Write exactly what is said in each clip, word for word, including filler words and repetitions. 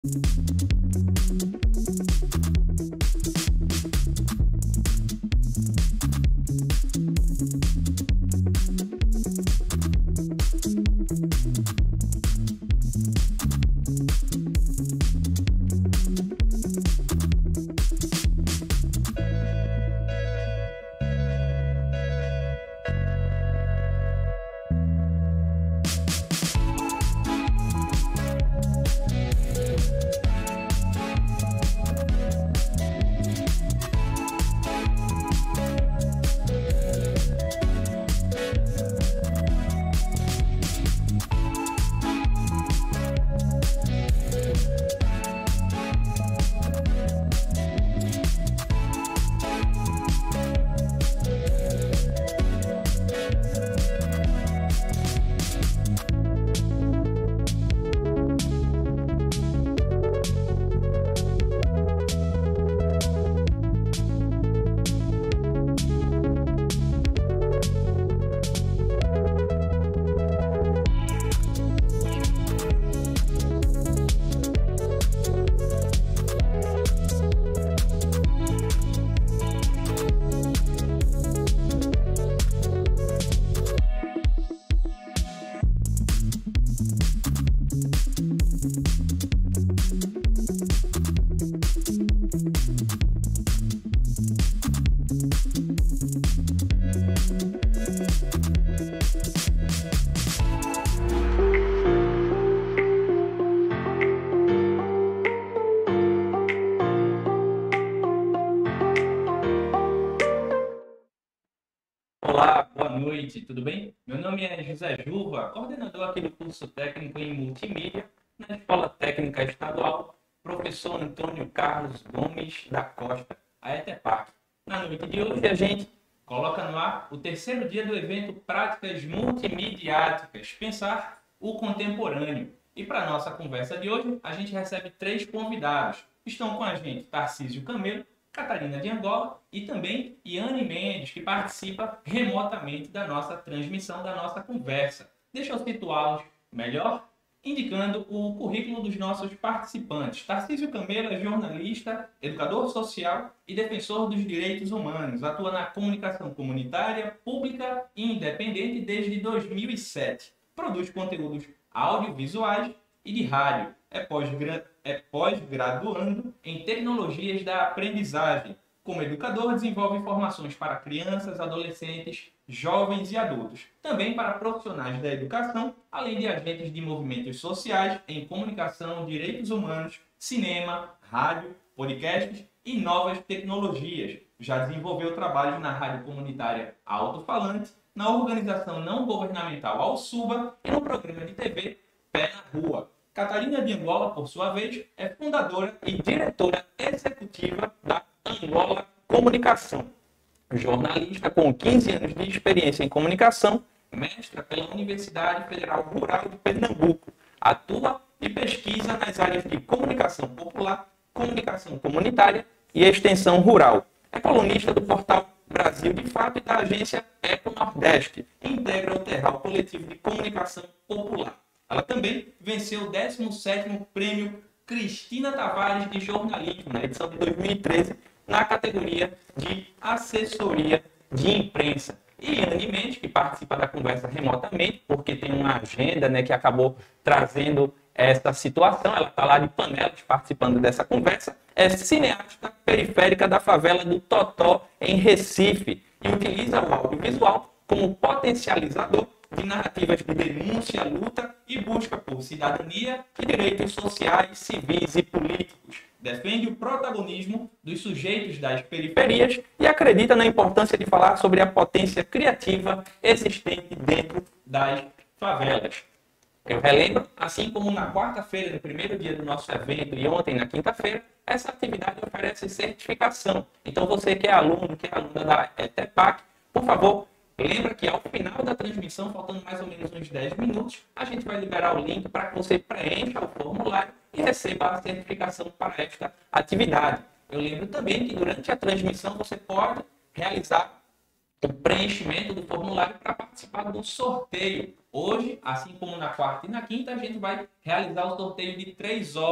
Olá, boa noite, tudo bem? Meu nome é José Juva, coordenador aqui do curso técnico em multimídia na Escola Técnica Estadual, professor Antônio Carlos Gomes da Costa, a ETEPAC. Na noite de hoje a gente coloca no ar o terceiro dia do evento Práticas Multimediáticas, Pensar o Contemporâneo. E para a nossa conversa de hoje, a gente recebe três convidados. Estão com a gente Tarcísio Camelo, Catarina de Angola e também Iane Mendes, que participa remotamente da nossa transmissão, da nossa conversa. Deixa eu situá-los melhor, indicando o currículo dos nossos participantes. Tarcísio Camelo é jornalista, educador social e defensor dos direitos humanos. Atua na comunicação comunitária, pública e independente desde dois mil e sete. Produz conteúdos audiovisuais e de rádio. É pós-gra- é pós-graduando em tecnologias da aprendizagem. Como educador, desenvolve formações para crianças, adolescentes, jovens e adultos. Também para profissionais da educação, além de agentes de movimentos sociais em comunicação, direitos humanos, cinema, rádio, podcasts e novas tecnologias. Já desenvolveu trabalhos na rádio comunitária Alto Falante, na organização não governamental Alsuba e no programa de T V Pé na Rua. Catarina de Angola, por sua vez, é fundadora e diretora executiva da Angola Comunicação. Jornalista com quinze anos de experiência em comunicação, mestra pela Universidade Federal Rural de Pernambuco. Atua e pesquisa nas áreas de comunicação popular, comunicação comunitária e extensão rural. É colunista do portal Brasil de Fato e da agência Eco Nordeste. Integra o Terral Coletivo de Comunicação Popular. Ela também venceu o décimo sétimo Prêmio Cristina Tavares de Jornalismo, na edição de dois mil e treze, na categoria de Assessoria de Imprensa. E Iane Mendes, que participa da conversa remotamente, porque tem uma agenda, né, que acabou trazendo essa situação. Ela está lá de Panelas participando dessa conversa. É cineasta periférica da favela do Totó, em Recife, e utiliza o audiovisual como potencializador de narrativas de denúncia, luta e busca por cidadania e direitos sociais, civis e políticos. Defende o protagonismo dos sujeitos das periferias e acredita na importância de falar sobre a potência criativa existente dentro das favelas. Eu relembro, assim como na quarta-feira, no primeiro dia do nosso evento, e ontem, na quinta-feira, essa atividade oferece certificação. Então, você que é aluno, que é aluna da ETEPAC, por favor, lembra que ao final da transmissão, faltando mais ou menos uns dez minutos, a gente vai liberar o link para que você preencha o formulário e receba a certificação para esta atividade. Eu lembro também que durante a transmissão você pode realizar o preenchimento do formulário para participar do sorteio. Hoje, assim como na quarta e na quinta, a gente vai realizar o sorteio de três obras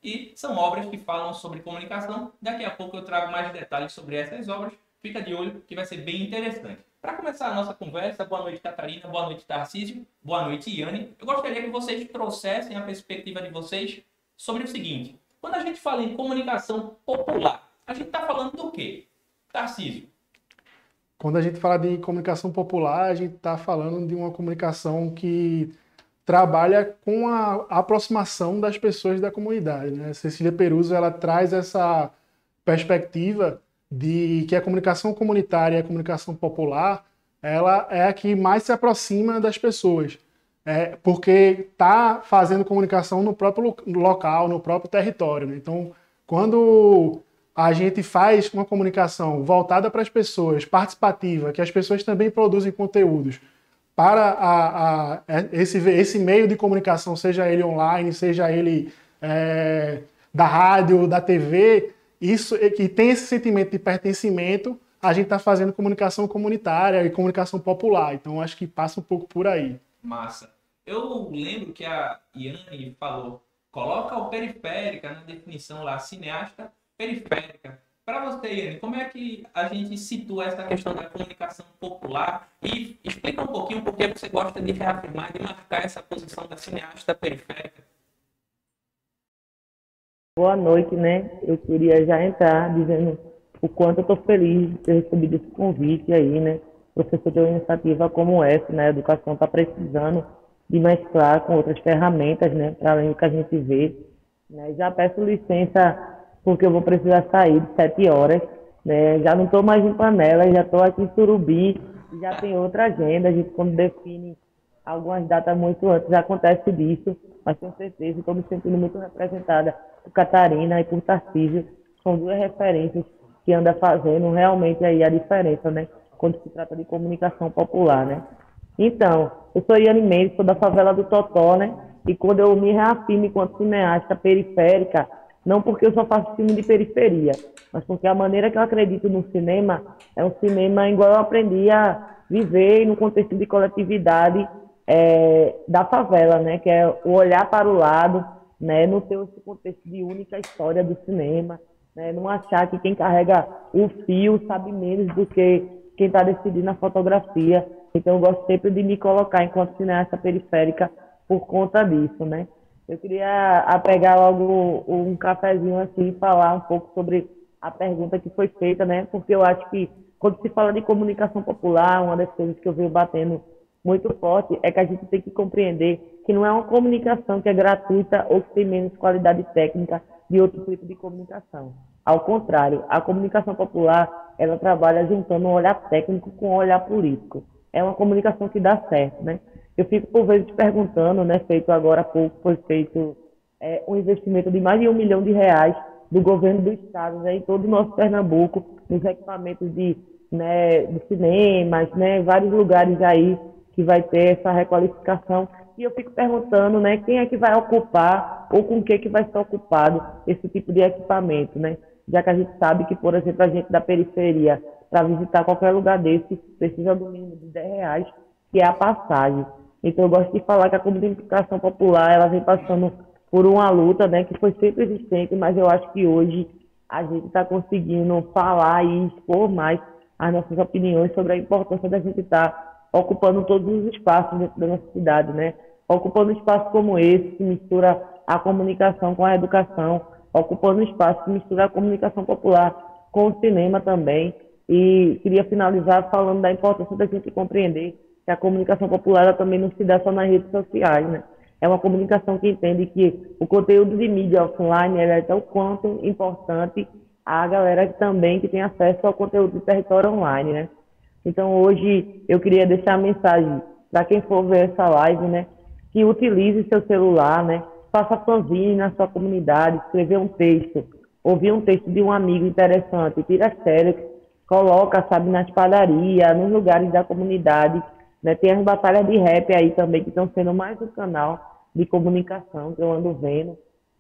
e são obras que falam sobre comunicação. Daqui a pouco eu trago mais detalhes sobre essas obras. Fica de olho que vai ser bem interessante. Para começar a nossa conversa, boa noite, Catarina, boa noite, Tarcísio, boa noite, Iane. Eu gostaria que vocês trouxessem a perspectiva de vocês sobre o seguinte: quando a gente fala em comunicação popular, a gente está falando do quê? Tarcísio. Quando a gente fala de comunicação popular, a gente está falando de uma comunicação que trabalha com a aproximação das pessoas da comunidade, né? Cecília Peruso, ela traz essa perspectiva de que a comunicação comunitária e a comunicação popular, ela é a que mais se aproxima das pessoas, é, porque está fazendo comunicação no próprio local, no próprio território, né? Então, quando a gente faz uma comunicação voltada para as pessoas, participativa, que as pessoas também produzem conteúdos para a, a, esse, esse meio de comunicação, seja ele online, seja ele é, da rádio, da T V, isso, que tem esse sentimento de pertencimento, a gente está fazendo comunicação comunitária e comunicação popular. Então, acho que passa um pouco por aí. Massa. Eu lembro que a Iane falou, coloca o periférica na definição lá, cineasta periférica. Para você, Iane, como é que a gente situa essa questão da comunicação popular e explica um pouquinho por que você gosta de reafirmar, de marcar essa posição da cineasta periférica? Boa noite, né? Eu queria já entrar dizendo o quanto eu estou feliz de ter recebido esse convite aí, né? Professor de uma iniciativa como essa, né? A educação está precisando de mesclar com outras ferramentas, né? Para além do que a gente vê, né? Já peço licença porque eu vou precisar sair de sete horas, né? Já não estou mais em Panela, já estou aqui em Surubi, já tem outra agenda. A gente, quando define algumas datas muito antes, já acontece disso, mas tenho certeza, estou me sentindo muito representada por Catarina e por Tarcísio. São duas referências que andam fazendo realmente aí a diferença, né? Quando se trata de comunicação popular, né? Então, eu sou Iane Mendes, sou da favela do Totó, né? E quando eu me reafirmo enquanto cineasta periférica, não porque eu só faço filme de periferia, mas porque a maneira que eu acredito no cinema é um cinema igual eu aprendi a viver no contexto de coletividade é, da favela, né? Que é o olhar para o lado, né? Não ter esse contexto de única história do cinema, né? Não achar que quem carrega o fio sabe menos do que quem está decidindo a fotografia. Então eu gosto sempre de me colocar enquanto cineasta periférica por conta disso, né? Eu queria a pegar logo um cafezinho assim e falar um pouco sobre a pergunta que foi feita, né? Porque eu acho que quando se fala de comunicação popular, uma das coisas que eu venho batendo muito forte é que a gente tem que compreender que não é uma comunicação que é gratuita ou que tem menos qualidade técnica de outro tipo de comunicação. Ao contrário, a comunicação popular, ela trabalha juntando um olhar técnico com um olhar político. É uma comunicação que dá certo, né? Eu fico por vezes perguntando, né? Feito agora há pouco, foi feito é, um investimento de mais de um milhão de reais do governo do estado, né, em todo o nosso Pernambuco, nos equipamentos de, né, de cinemas, né, vários lugares aí que vai ter essa requalificação. E eu fico perguntando, né, quem é que vai ocupar ou com o que que vai ser ocupado esse tipo de equipamento, né? Já que a gente sabe que, por exemplo, a gente da periferia, para visitar qualquer lugar desse, precisa do mínimo de dez reais, que é a passagem. Então eu gosto de falar que a comunicação popular, ela vem passando por uma luta, né, que foi sempre existente, mas eu acho que hoje a gente está conseguindo falar e expor mais as nossas opiniões sobre a importância da gente estar tá ocupando todos os espaços dentro da nossa cidade, né? Ocupando um espaço como esse, que mistura a comunicação com a educação, ocupando um espaço que mistura a comunicação popular com o cinema também. E queria finalizar falando da importância da gente compreender que a comunicação popular ela também não se dá só nas redes sociais, né? É uma comunicação que entende que o conteúdo de mídia offline é tão quanto importante a galera que também que tem acesso ao conteúdo de território online, né? Então hoje eu queria deixar a mensagem para quem for ver essa live, né? Que utilize seu celular, né? Faça fanzine na sua comunidade, escrever um texto, ouvir um texto de um amigo interessante, tira as séries, coloca, sabe, nas padarias, nos lugares da comunidade, né? Tem as batalhas de rap aí também, que estão sendo mais um canal de comunicação que eu ando vendo.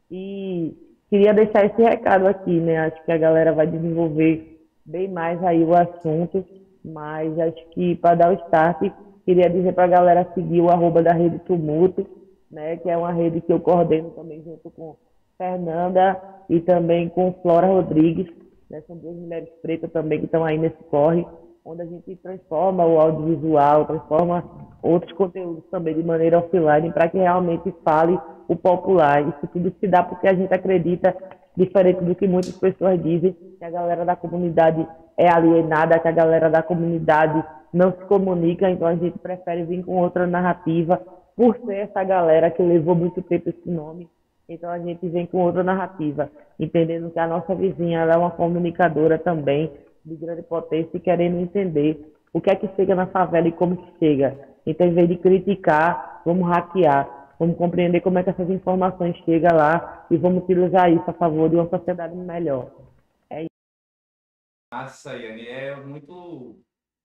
E queria deixar esse recado aqui, né? Acho que a galera vai desenvolver bem mais aí o assunto, mas acho que para dar o start, queria dizer para a galera seguir o arroba da Rede Tumulto, né? Que é uma rede que eu coordeno também junto com Fernanda e também com Flora Rodrigues, né? São duas mulheres pretas também que estão aí nesse corre, onde a gente transforma o audiovisual, transforma outros conteúdos também de maneira offline para que realmente fale o popular. Isso tudo se dá porque a gente acredita, diferente do que muitas pessoas dizem, que a galera da comunidade é alienada, que a galera da comunidade não se comunica, então a gente prefere vir com outra narrativa, por ser essa galera que levou muito tempo esse nome. Então a gente vem com outra narrativa, entendendo que a nossa vizinha ela é uma comunicadora também de grande potência e querendo entender o que é que chega na favela e como que chega. Então, em vez de criticar, vamos hackear, vamos compreender como é que essas informações chegam lá e vamos utilizar isso a favor de uma sociedade melhor. É isso. Nossa, Yane, é muito.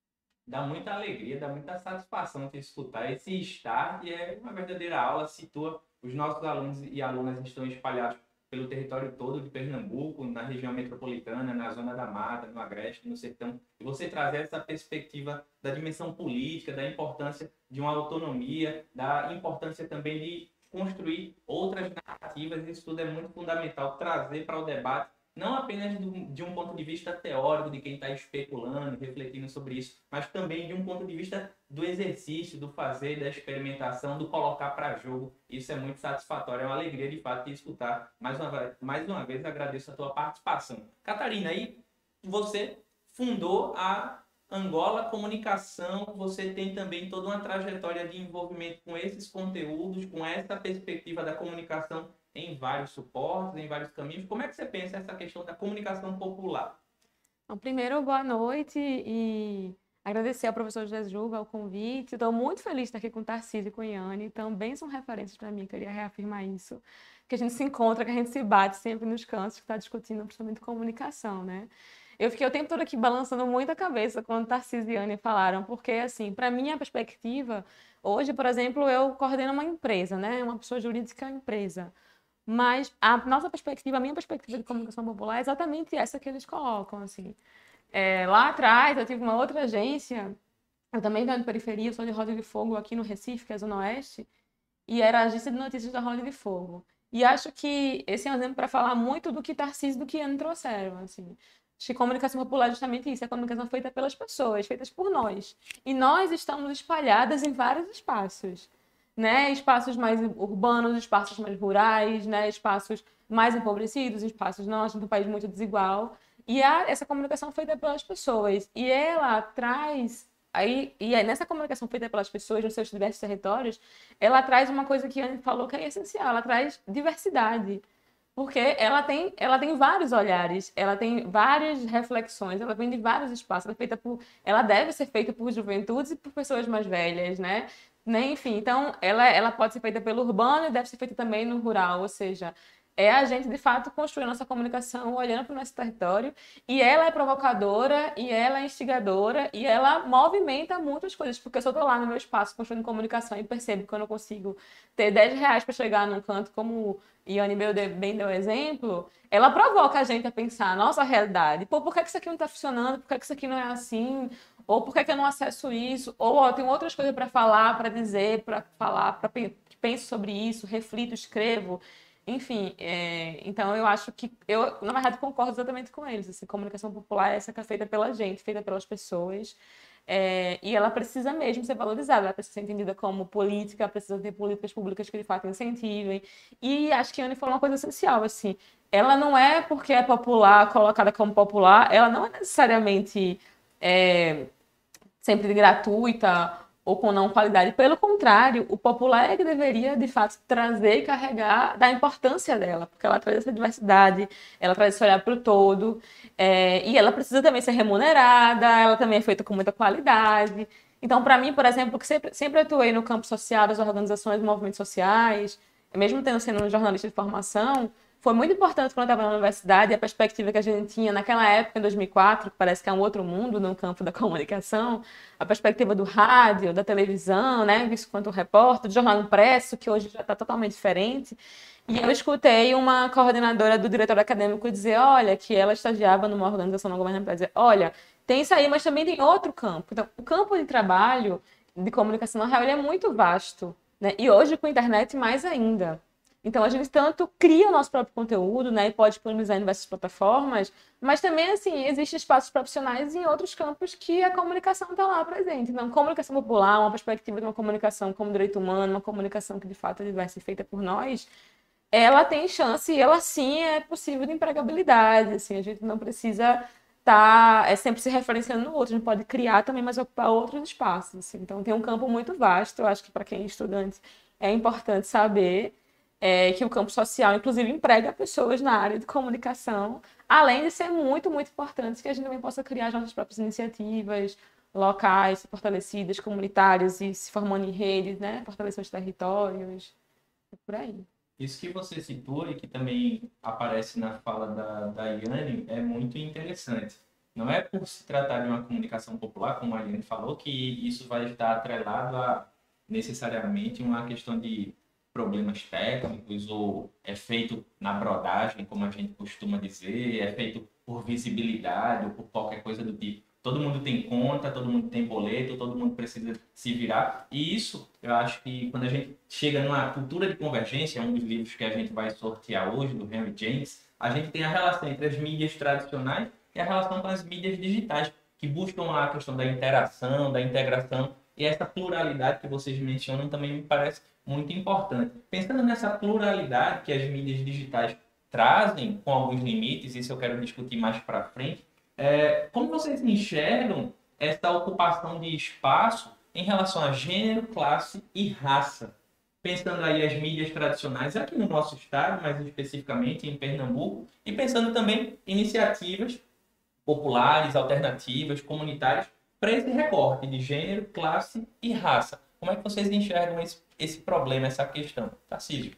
Dá muita alegria, dá muita satisfação te escutar. Esse start é uma verdadeira aula, situa os nossos alunos e alunas estão espalhados pelo território todo de Pernambuco, na região metropolitana, na zona da mata, no agreste, no sertão. E você trazer essa perspectiva da dimensão política, da importância de uma autonomia, da importância também de construir outras narrativas, isso tudo é muito fundamental, trazer para o debate não apenas de um ponto de vista teórico, de quem está especulando, refletindo sobre isso, mas também de um ponto de vista do exercício, do fazer, da experimentação, do colocar para jogo. Isso é muito satisfatório, é uma alegria de fato de escutar. Mais uma, mais uma vez agradeço a tua participação. Catarina, aí você fundou a Angola Comunicação, você tem também toda uma trajetória de envolvimento com esses conteúdos, com essa perspectiva da comunicação em vários suportes, em vários caminhos. Como é que você pensa essa questão da comunicação popular? Então, primeiro, boa noite e agradecer ao professor José Juba o convite. Estou muito feliz de estar aqui com o Tarcísio e com a Yane, também são referências para mim, queria reafirmar isso, que a gente se encontra, que a gente se bate sempre nos cantos, que está discutindo principalmente comunicação, né? Eu fiquei o tempo todo aqui balançando muito a cabeça quando Tarcísio e Yane falaram, porque, assim, para mim, a perspectiva, hoje, por exemplo, eu coordeno uma empresa, né? Uma pessoa jurídica empresa. Mas a nossa perspectiva, a minha perspectiva de comunicação popular é exatamente essa que eles colocam, assim. É, lá atrás, eu tive uma outra agência, eu também venho de periferia, eu sou de Roda de Fogo aqui no Recife, que é a Zona Oeste, e era a agência de notícias da Roda de Fogo. E acho que esse é um exemplo para falar muito do que Tarcísio e do que Yane trouxeram, assim. Acho que comunicação popular é justamente isso, é a comunicação feita pelas pessoas, feita por nós. E nós estamos espalhadas em vários espaços. Né? Espaços mais urbanos, espaços mais rurais, né? Espaços mais empobrecidos, espaços nós, num país muito desigual. E há essa comunicação feita pelas pessoas. E ela traz, aí, e aí nessa comunicação feita pelas pessoas nos seus diversos territórios, ela traz uma coisa que a Anne falou que é essencial, ela traz diversidade. Porque ela tem, ela tem vários olhares, ela tem várias reflexões, ela vem de vários espaços, ela, é feita por, ela deve ser feita por juventudes e por pessoas mais velhas, né? Né? Enfim, então ela, ela pode ser feita pelo urbano e deve ser feita também no rural, ou seja, é a gente de fato construir a nossa comunicação olhando para o nosso território, e ela é provocadora, e ela é instigadora, e ela movimenta muitas coisas, porque se eu estou lá no meu espaço construindo comunicação e percebo que eu não consigo ter dez reais para chegar num canto, como Yane bem deu exemplo, ela provoca a gente a pensar a nossa realidade. Pô, por que isso aqui não está funcionando? Por que isso aqui não é assim? Ou por que eu não acesso isso? Ou ó, tem outras coisas para falar, para dizer, para falar, para penso sobre isso, reflito, escrevo. Enfim, é, então eu acho que eu, na verdade, concordo exatamente com eles. Assim, comunicação popular é essa que é feita pela gente, feita pelas pessoas. É, e ela precisa mesmo ser valorizada, ela precisa ser entendida como política, precisa ter políticas públicas que de fato incentivem. E acho que a Anne falou uma coisa essencial, assim, ela não é porque é popular, colocada como popular, ela não é necessariamente é, sempre gratuita ou com não qualidade. Pelo contrário, o popular é que deveria, de fato, trazer e carregar da importância dela, porque ela traz essa diversidade, ela traz esse olhar para o todo, é, e ela precisa também ser remunerada, ela também é feita com muita qualidade. Então, para mim, por exemplo, que sempre, sempre atuei no campo social, das organizações, movimentos sociais, mesmo tendo sendo um jornalista de formação, foi muito importante quando eu estava na universidade, a perspectiva que a gente tinha naquela época, em dois mil e quatro, que parece que é um outro mundo no campo da comunicação, a perspectiva do rádio, da televisão, né, visto quanto repórter, do jornal impresso, que hoje já está totalmente diferente. E eu escutei uma coordenadora do diretor acadêmico dizer, olha, que ela estagiava numa organização não governamental, dizer, olha, tem isso aí, mas também tem outro campo. Então, o campo de trabalho de comunicação, na real, ele é muito vasto, né? E hoje, com a internet, mais ainda. Então, a gente tanto cria o nosso próprio conteúdo, né, e pode disponibilizar em diversas plataformas, mas também, assim, existem espaços profissionais em outros campos que a comunicação está lá presente. Então, comunicação popular, uma perspectiva de uma comunicação como direito humano, uma comunicação que, de fato, vai ser feita por nós, ela tem chance e ela, sim, é possível de empregabilidade, assim, a gente não precisa estar é, sempre se referenciando no outro, a gente pode criar também, mas ocupar outros espaços, assim. Então, tem um campo muito vasto, eu acho que para quem é estudante é importante saber é, que o campo social, inclusive, emprega pessoas na área de comunicação, além de ser muito, muito importante que a gente também possa criar as nossas próprias iniciativas locais, fortalecidas, comunitárias e se formando em redes, né? Fortalecer os territórios, é por aí. Isso que você citou e que também aparece na fala da, da Yane é muito interessante. Não é por se tratar de uma comunicação popular, como a Yane falou, que isso vai estar atrelado a necessariamente uma questão de problemas técnicos ou é feito na brodagem, como a gente costuma dizer, é feito por visibilidade ou por qualquer coisa do tipo. Todo mundo tem conta, todo mundo tem boleto, todo mundo precisa se virar. E isso, eu acho que quando a gente chega numa cultura de convergência, um dos livros que a gente vai sortear hoje, do Henry James, a gente tem a relação entre as mídias tradicionais e a relação com as mídias digitais, que buscam a questão da interação, da integração, e essa pluralidade que vocês mencionam também me parece muito importante. Pensando nessa pluralidade que as mídias digitais trazem, com alguns limites, isso eu quero discutir mais para frente, é, como vocês enxergam essa ocupação de espaço em relação a gênero, classe e raça? Pensando aí as mídias tradicionais aqui no nosso estado, mais especificamente em Pernambuco, e pensando também em iniciativas populares, alternativas, comunitárias, para esse recorte de gênero, classe e raça. Como é que vocês enxergam esse, esse problema, essa questão? Tarcísio.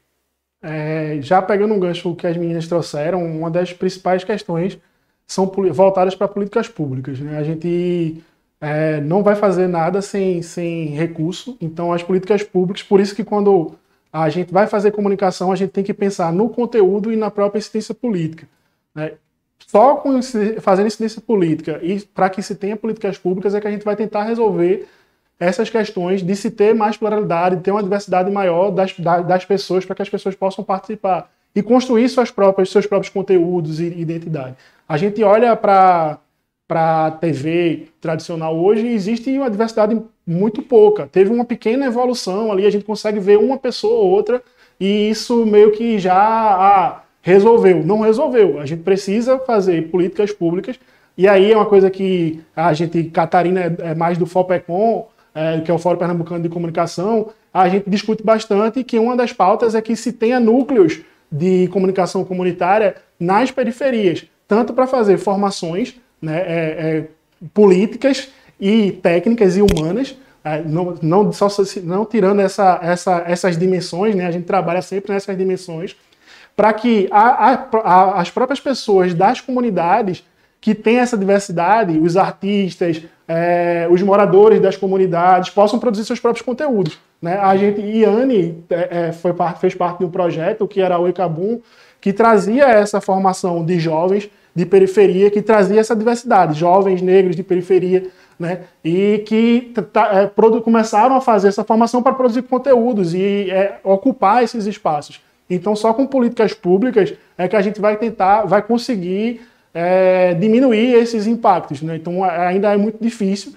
É, já pegando um gancho que as meninas trouxeram, uma das principais questões são voltadas para políticas públicas, né? A gente é, não vai fazer nada sem, sem recurso, então as políticas públicas, por isso que quando a gente vai fazer comunicação, a gente tem que pensar no conteúdo e na própria incidência política, né? Só com, fazendo incidência política e para que se tenha políticas públicas é que a gente vai tentar resolver essas questões de se ter mais pluralidade, de ter uma diversidade maior das, das pessoas para que as pessoas possam participar e construir suas próprias, seus próprios conteúdos e identidade. A gente olha para a T V tradicional hoje e existe uma diversidade muito pouca. Teve uma pequena evolução ali, a gente consegue ver uma pessoa ou outra e isso meio que já ah, resolveu. Não resolveu. A gente precisa fazer políticas públicas e aí é uma coisa que a gente, Catarina é mais do FOPECOM, é, que é o Fórum Pernambucano de Comunicação, a gente discute bastante que uma das pautas é que se tenha núcleos de comunicação comunitária nas periferias, tanto para fazer formações, né, é, é, políticas e técnicas e humanas, é, não, não, só, não tirando essa, essa, essas dimensões, né, a gente trabalha sempre nessas dimensões, para que a, a, a, as próprias pessoas das comunidades que têm essa diversidade, os artistas, é, os moradores das comunidades, possam produzir seus próprios conteúdos, né? A gente, Yane é, foi, fez parte de um projeto que era o Icabum, que trazia essa formação de jovens de periferia, que trazia essa diversidade, jovens negros de periferia, né? E que é, começaram a fazer essa formação para produzir conteúdos e é, ocupar esses espaços. Então, só com políticas públicas é que a gente vai tentar, vai conseguir é, diminuir esses impactos, né? Então, ainda é muito difícil.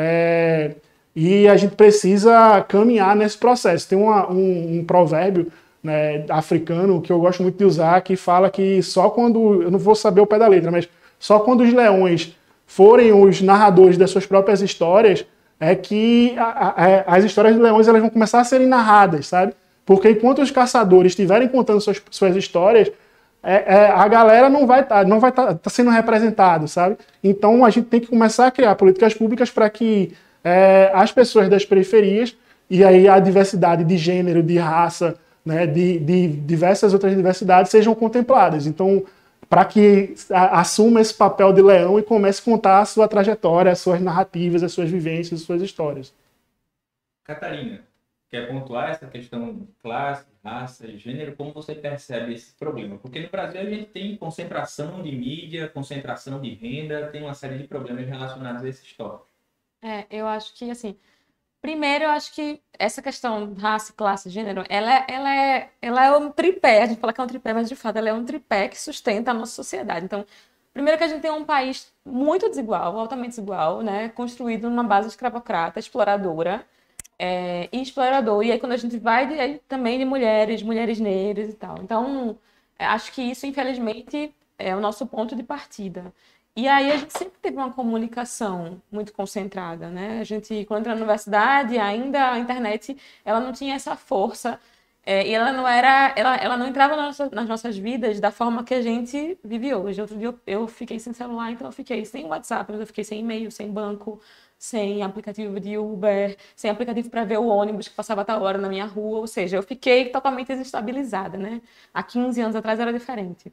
É, E a gente precisa caminhar nesse processo. Tem uma, um, um provérbio, né, africano que eu gosto muito de usar, que fala que só quando, eu não vou saber o pé da letra, mas só quando os leões forem os narradores das suas próprias histórias, é que a, a, as histórias de leões elas vão começar a serem narradas, sabe? Porque enquanto os caçadores estiverem contando suas, suas histórias, é, é, a galera não vai estar tá, não vai tá, tá sendo representado, sabe? Então a gente tem que começar a criar políticas públicas para que É, as pessoas das periferias, e aí a diversidade de gênero, de raça, né, de, de diversas outras diversidades sejam contempladas. Então, para que a, assuma esse papel de leão e comece a contar a sua trajetória, as suas narrativas, as suas vivências, as suas histórias. Catarina, quer pontuar essa questão de classe, raça e gênero? Como você percebe esse problema? Porque no Brasil a gente tem concentração de mídia, concentração de renda, tem uma série de problemas relacionados a esses tópicos. É, eu acho que, assim, Primeiro, eu acho que essa questão de raça, classe, gênero, ela, é- ela, é, ela é um tripé. A gente fala que é um tripé, mas de fato ela é um tripé que sustenta a nossa sociedade. Então, primeiro que a gente tem um país muito desigual, altamente desigual, né? Construído numa base escravocrata, exploradora, é, e explorador. E aí, quando a gente vai de- aí também de mulheres, mulheres negras e tal. Então, é, acho que isso, infelizmente, é o nosso ponto de partida. E aí, a gente sempre teve uma comunicação muito concentrada, né? A gente, quando entra na universidade, ainda a internet, ela não tinha essa força, é, e ela não era, ela, ela não entrava nas nossas, nas nossas vidas da forma que a gente vive hoje. Outro dia eu, eu fiquei sem celular, então eu fiquei sem WhatsApp, eu fiquei sem e-mail, sem banco, sem aplicativo de Uber, sem aplicativo para ver o ônibus que passava a tal hora na minha rua, ou seja, eu fiquei totalmente desestabilizada, né? Há quinze anos atrás era diferente.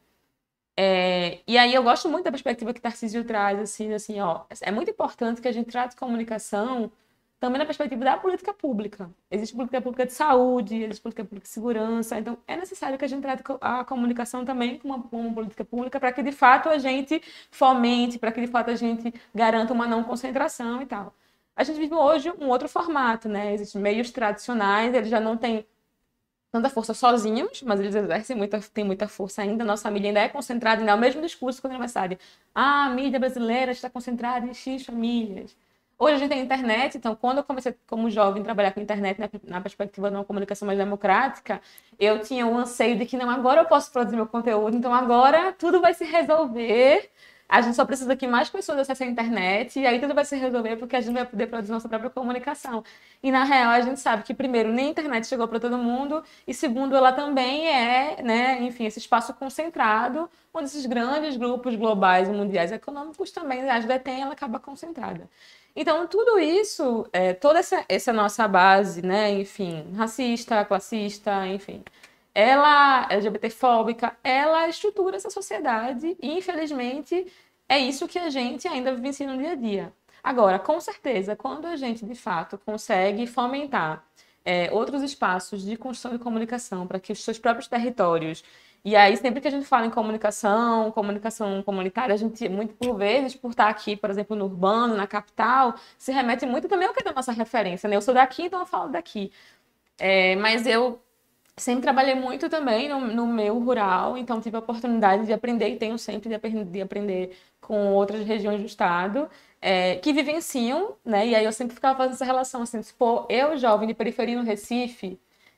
É, e aí eu gosto muito da perspectiva que Tarcísio traz, assim, assim, ó, é muito importante que a gente trate comunicação também na perspectiva da política pública. Existe política pública de saúde, existe política pública de segurança, então é necessário que a gente trate a comunicação também como uma, como uma política pública para que de fato a gente fomente, para que de fato a gente garanta uma não concentração e tal. A gente vive hoje um outro formato, né? Existem meios tradicionais, eles já não têm tanta força sozinhos, mas eles exercem muita, têm muita força ainda. Nossa família ainda é concentrada, ainda é o mesmo discurso que o aniversário. Ah, a mídia brasileira está concentrada em X famílias. Hoje a gente tem internet, então quando eu comecei como jovem a trabalhar com internet na, na perspectiva de uma comunicação mais democrática, eu tinha o anseio de que não, agora eu posso produzir meu conteúdo, então agora tudo vai se resolver. A gente só precisa que mais pessoas acessem a internet e aí tudo vai se resolver porque a gente vai poder produzir nossa própria comunicação. E na real a gente sabe que primeiro nem a internet chegou para todo mundo e segundo ela também é, né, enfim, esse espaço concentrado onde esses grandes grupos globais e mundiais econômicos também as detêm, ela acaba concentrada. Então tudo isso, é, toda essa, essa nossa base, né, enfim, racista, classista, enfim, ela LGBTfóbica, ela estrutura essa sociedade e, infelizmente, é isso que a gente ainda vivencia no dia a dia. Agora, com certeza, quando a gente, de fato, consegue fomentar é, outros espaços de construção de comunicação para que os seus próprios territórios... E aí, sempre que a gente fala em comunicação, comunicação comunitária, a gente, muito por vezes, por estar aqui, por exemplo, no urbano, na capital, se remete muito também ao que é da nossa referência, né? Eu sou daqui, então eu falo daqui. É, mas eu sempre trabalhei muito também no, no meio rural, então tive a oportunidade de aprender e tenho sempre de, aprender, de aprender com outras regiões do estado é, que vivenciam, né? E aí eu sempre ficava fazendo essa relação, assim, tipo, eu, jovem de periferia no Recife,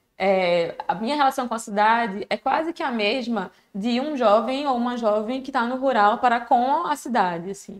é, a minha relação com a cidade é quase que a mesma de um jovem ou uma jovem que está no rural para com a cidade, assim.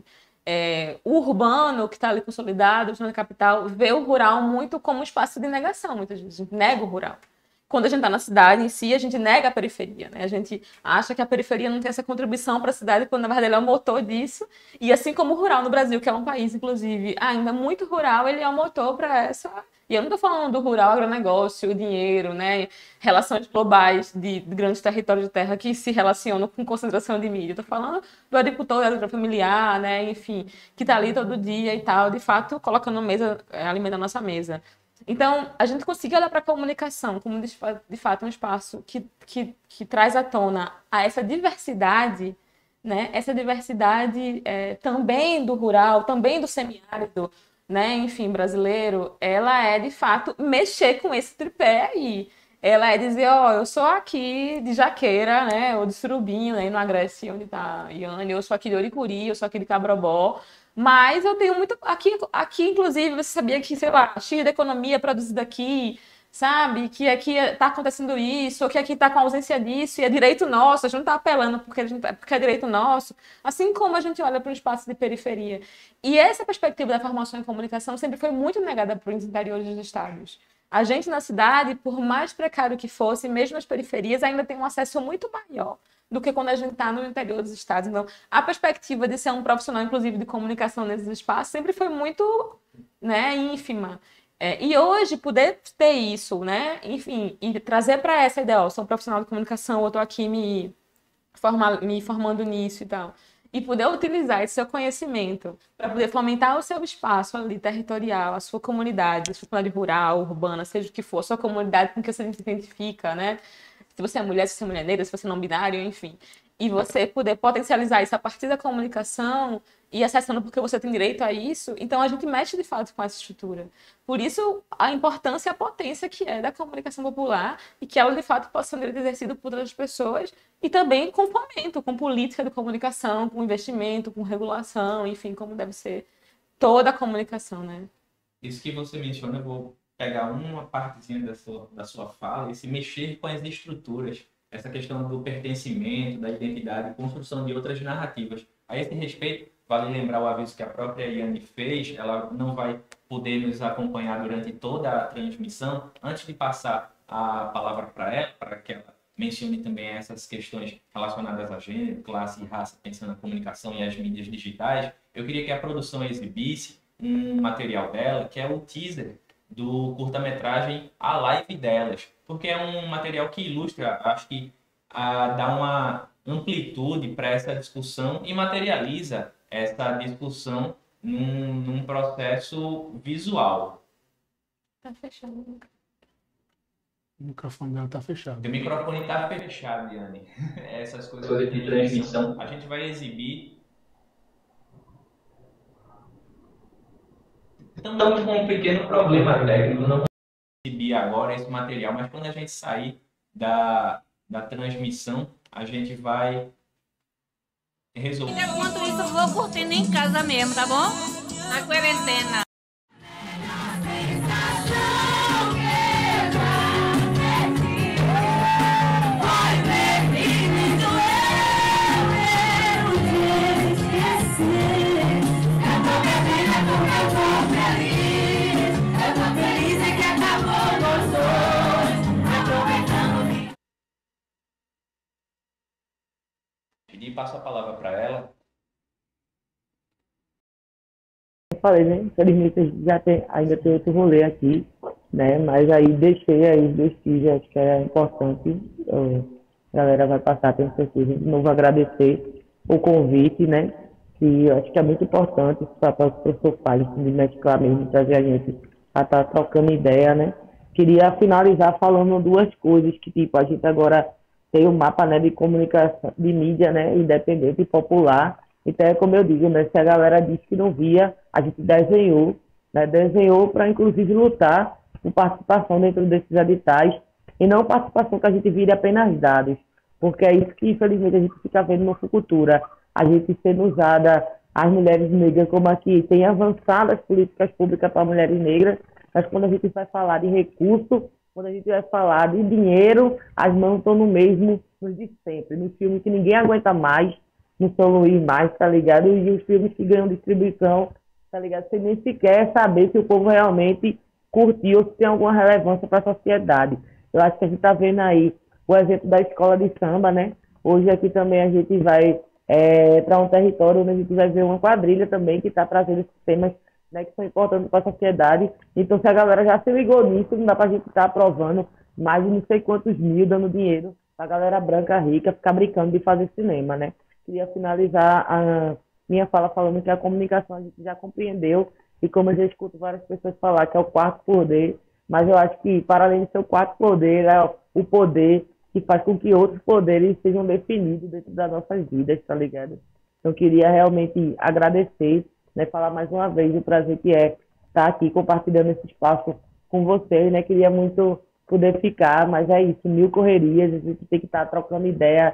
É, o urbano, que está ali consolidado, na capital, vê o rural muito como um espaço de negação, muitas vezes, a gente nega o rural. Quando a gente está na cidade em si, a gente nega a periferia, né? A gente acha que a periferia não tem essa contribuição para a cidade, quando na verdade ele é o motor disso. E assim como o rural no Brasil, que é um país, inclusive, ainda muito rural, ele é o motor para essa... E eu não estou falando do rural, agronegócio, dinheiro, né? Relações globais de, de grandes territórios de terra que se relacionam com concentração de mídia. Estou falando do agricultor, da agricultura familiar, né? Enfim, que está ali todo dia e tal, de fato, colocando mesa, alimentando a nossa mesa. Então, a gente conseguir olhar para a comunicação como, de fato, um espaço que, que, que traz à tona a essa diversidade, né? Essa diversidade é, também do rural, também do semiárido, né? Enfim, brasileiro, ela é, de fato, mexer com esse tripé aí. Ela é dizer, ó, oh, eu sou aqui de Jaqueira, né? Ou de Surubim, né? No Agreste, onde está Iane, eu sou aqui de Oricuri, eu sou aqui de Cabrobó. Mas eu tenho muito... Aqui, aqui, inclusive, você sabia que, sei lá, X da economia é produzida aqui, sabe? Que aqui está acontecendo isso, ou que aqui está com ausência disso, e é direito nosso, a gente não está apelando porque, a gente, porque é direito nosso. Assim como a gente olha para o espaço de periferia. E essa perspectiva da formação em comunicação sempre foi muito negada para os interiores dos estados. A gente na cidade, por mais precário que fosse, mesmo nas periferias, ainda tem um acesso muito maior do que quando a gente está no interior dos estados. Então, a perspectiva de ser um profissional, inclusive, de comunicação nesses espaços, sempre foi muito, né, ínfima. É, e hoje, poder ter isso, né, enfim, e trazer para essa ideia, ó, sou um profissional de comunicação, eu estou aqui me, formar, me formando nisso e tal, e poder utilizar esse seu conhecimento para poder fomentar o seu espaço ali territorial, a sua comunidade, a sua comunidade rural, urbana, seja o que for, a sua comunidade com que você se identifica, né? Se você é mulher, se você é mulher negra, se você é não binário, enfim. e você poder potencializar isso a partir da comunicação e acessando porque você tem direito a isso, então a gente mexe de fato com essa estrutura. Por isso, a importância e a potência que é da comunicação popular e que ela de fato possa ser um direito exercido por outras pessoas e também com fomento, com política de comunicação, com investimento, com regulação, enfim, como deve ser toda a comunicação, né? Isso que você menciona, eu vou pegar uma partezinha da sua, da sua fala, esse mexer com as estruturas, essa questão do pertencimento, da identidade, construção de outras narrativas. A esse respeito, vale lembrar o aviso que a própria Yane fez, ela não vai poder nos acompanhar durante toda a transmissão. Antes de passar a palavra para ela, para que ela mencione também essas questões relacionadas a gênero, classe e raça, pensando na comunicação e as mídias digitais, eu queria que a produção exibisse um material dela, que é o teaser do curta-metragem A Live Delas, porque é um material que ilustra, acho que a, dá uma amplitude para essa discussão e materializa essa discussão num, num processo visual. Tá fechando. O microfone dela tá fechado. O microfone está fechado, Yane. Essas coisas de transmissão a gente vai exibir. Estamos com um pequeno problema técnico, não vou exibir agora esse material, mas quando a gente sair da, da transmissão, a gente vai resolver. Enquanto isso, eu vou curtindo em casa mesmo, tá bom? Na quarentena. E passo a palavra para ela. Eu falei, né? Infelizmente já tem, ainda tem outro rolê aqui, né? Mas aí deixei aí os dois teasers, acho que era importante. Eu, a galera vai passar, tenho certeza. De novo agradecer o convite, né? Que eu acho que é muito importante esse papel que o professor faz de mesclar mesmo, trazer a gente a estar trocando ideia, né? Queria finalizar falando duas coisas que, tipo, a gente agora tem o um mapa, né, de comunicação, de mídia, né, independente e popular. Então, é como eu digo, né, se a galera disse que não via, a gente desenhou, né, desenhou para, inclusive, lutar por participação dentro desses editais e não participação que a gente vire apenas dados, porque é isso que, infelizmente, a gente fica vendo no Fucultura, a gente sendo usada, as mulheres negras, como aqui, tem avançado as políticas públicas para mulheres negras, mas quando a gente vai falar de recurso, quando a gente vai falar de dinheiro, as mãos estão no mesmo, nos de sempre. Nos filmes que ninguém aguenta mais, no São Luís mais, tá ligado? E os filmes que ganham distribuição, tá ligado? Sem nem sequer saber se o povo realmente curtiu ou se tem alguma relevância para a sociedade. Eu acho que a gente tá vendo aí o exemplo da escola de samba, né? Hoje aqui também a gente vai é, para um território onde a gente vai ver uma quadrilha também que está trazendo esses temas, né, que são importantes para a sociedade. Então, se a galera já se ligou nisso, não dá para a gente estar tá aprovando mais de não sei quantos mil, dando dinheiro para a galera branca rica ficar brincando de fazer cinema, né? Queria finalizar a minha fala falando que a comunicação a gente já compreendeu e como eu já escuto várias pessoas falar que é o quarto poder, mas eu acho que, para além de ser o quarto poder, é o poder que faz com que outros poderes sejam definidos dentro das nossas vidas, tá ligado? Então, queria realmente agradecer, né, falar mais uma vez o prazer que é estar aqui compartilhando esse espaço com vocês, né? Queria muito poder ficar, mas é isso, mil correrias, a gente tem que estar trocando ideia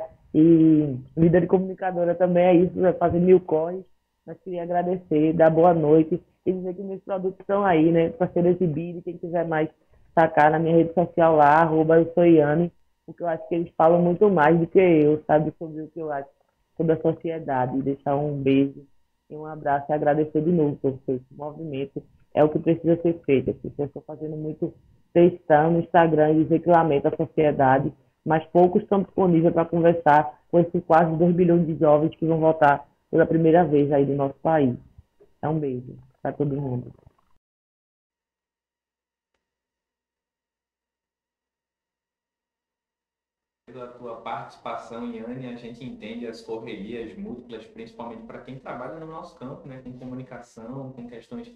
e vida de comunicadora também é isso, é fazer mil corres. Mas queria agradecer, dar boa noite e dizer que meus produtos estão aí, né, para ser exibidos. Quem quiser mais sacar na minha rede social lá, arroba eu sou Yane, porque eu acho que eles falam muito mais do que eu, sabe, sobre o que eu acho sobre a sociedade. E deixar um beijo e um abraço e agradecer de novo por esse movimento. É o que precisa ser feito. As pessoas estão fazendo muito textão no Instagram e dizer que lamenta a sociedade, mas poucos estão disponíveis para conversar com esses quase dois bilhões de jovens que vão votar pela primeira vez aí do nosso país. É um beijo para todo mundo. Pela tua participação, Yane, a gente entende as correrias múltiplas, principalmente para quem trabalha no nosso campo, né, com comunicação, com questões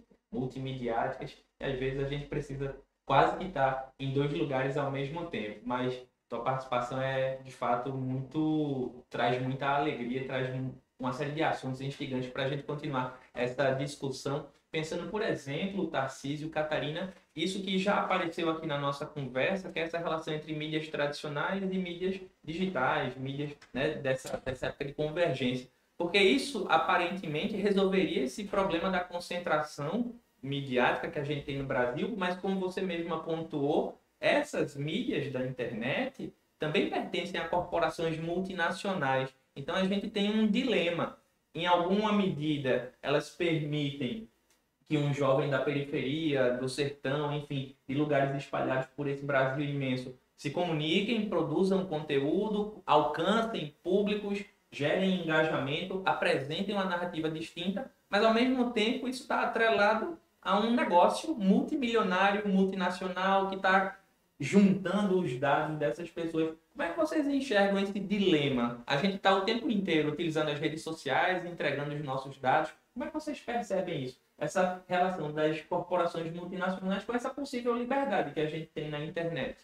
multimediáticas, e às vezes a gente precisa quase que estar em dois lugares ao mesmo tempo, mas tua participação é, de fato, muito... traz muita alegria, traz um- uma série de assuntos instigantes para a gente continuar essa discussão. Pensando, por exemplo, Tarcísio, Catarina, isso que já apareceu aqui na nossa conversa, que é essa relação entre mídias tradicionais e mídias digitais, mídias, né, dessa, dessa época de convergência. Porque isso, aparentemente, resolveria esse problema da concentração midiática que a gente tem no Brasil, mas como você mesma pontuou, essas mídias da internet também pertencem a corporações multinacionais. Então a gente tem um dilema. Em alguma medida, elas permitem que um jovem da periferia, do sertão, enfim, de lugares espalhados por esse Brasil imenso, se comuniquem, produzam conteúdo, alcancem públicos, gerem engajamento, apresentem uma narrativa distinta, mas ao mesmo tempo isso está atrelado a um negócio multimilionário, multinacional, que está juntando os dados dessas pessoas. Como é que vocês enxergam esse dilema? A gente está o tempo inteiro utilizando as redes sociais, entregando os nossos dados. Como é que vocês percebem isso? Essa relação das corporações multinacionais com essa possível liberdade que a gente tem na internet.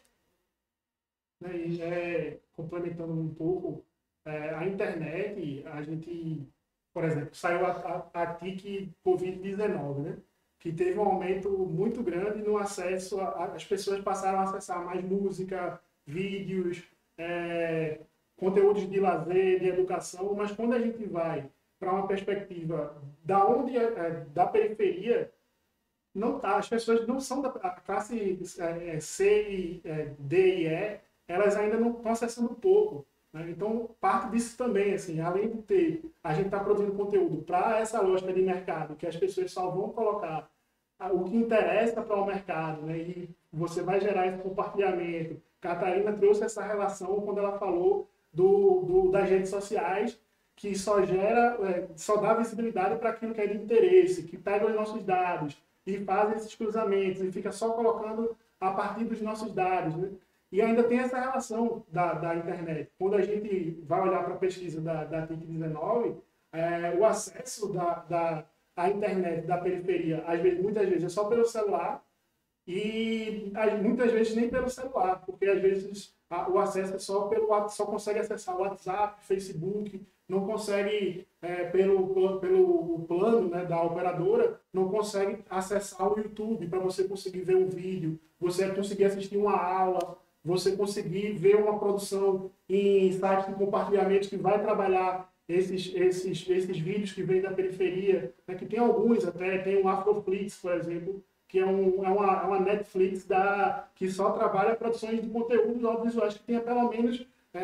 Né, e, é, complementando um pouco, é, a internet, a gente, por exemplo, saiu a, a, a T I C Covid dezenove, né? Que teve um aumento muito grande no acesso, a, a, as pessoas passaram a acessar mais música, vídeos, é, conteúdos de lazer, de educação, mas quando a gente vai para uma perspectiva da onde é, da periferia, não tá, as pessoas não são da a classe é, C, e, é, D e E, elas ainda não estão acessando pouco. Né? Então, parte disso também, assim, além de ter, a gente está produzindo conteúdo para essa lógica de mercado, que as pessoas só vão colocar o que interessa para o mercado, né? E você vai gerar esse compartilhamento. Catarina trouxe essa relação quando ela falou do, do, das redes sociais, que só gera, é, só dá visibilidade para aquilo que é de interesse, que pega os nossos dados e faz esses cruzamentos e fica só colocando a partir dos nossos dados, né? E ainda tem essa relação da, da internet. Quando a gente vai olhar para a pesquisa da, da T I C dezenove, é, o acesso da, da a internet da periferia, às vezes, muitas vezes é só pelo celular e muitas vezes nem pelo celular, porque às vezes a, o acesso é só pelo só consegue acessar o WhatsApp, Facebook, não consegue é, pelo pelo plano, né, da operadora, não consegue acessar o YouTube para você conseguir ver um vídeo, você conseguir assistir uma aula, você conseguir ver uma produção em sites de compartilhamento que vai trabalhar Esses, esses, esses vídeos que vêm da periferia, né, que tem alguns até, tem o Afroflix, por exemplo, que é, um, é, uma, é uma Netflix da, que só trabalha produções de conteúdos audiovisuais, que tenha pelo menos é,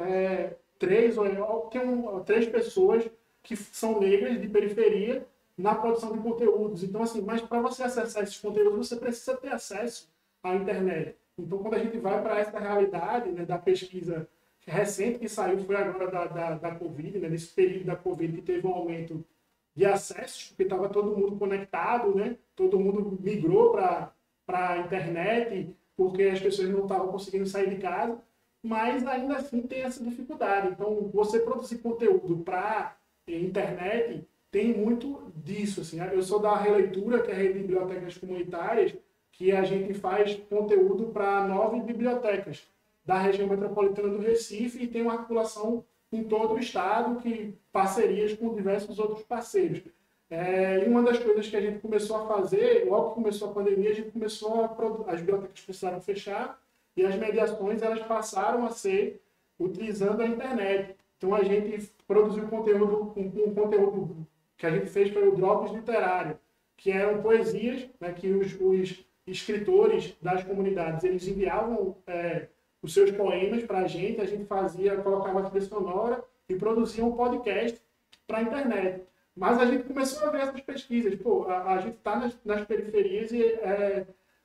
é, três, ou, tem um, três pessoas que são negras de periferia na produção de conteúdos. Então, assim, mas para você acessar esses conteúdos, você precisa ter acesso à internet. Então, quando a gente vai para essa realidade, né, da pesquisa recente que saiu, foi agora da, da, da Covid, né? Nesse período da Covid que teve um aumento de acessos, porque estava todo mundo conectado, né? Todo mundo migrou para a internet, porque as pessoas não estavam conseguindo sair de casa, mas ainda assim tem essa dificuldade. Então, você produzir conteúdo para internet tem muito disso. Assim. Eu sou da Releitura, que é a Rede de Bibliotecas Comunitárias, que a gente faz conteúdo para nove bibliotecas da região metropolitana do Recife e tem uma articulação em todo o estado, que parcerias com diversos outros parceiros. É, e uma das coisas que a gente começou a fazer, logo que começou a pandemia, a gente começou a as bibliotecas precisaram fechar e as mediações elas passaram a ser utilizando a internet. Então a gente produziu conteúdo, um, um conteúdo que a gente fez pelo Drops Literário, que eram poesias, né, que os, os escritores das comunidades eles enviavam é, os seus poemas para a gente, a gente fazia, colocava a trilha sonora e produzia um podcast para a internet. Mas a gente começou a ver essas pesquisas. Pô, a, a gente está nas, nas periferias e é,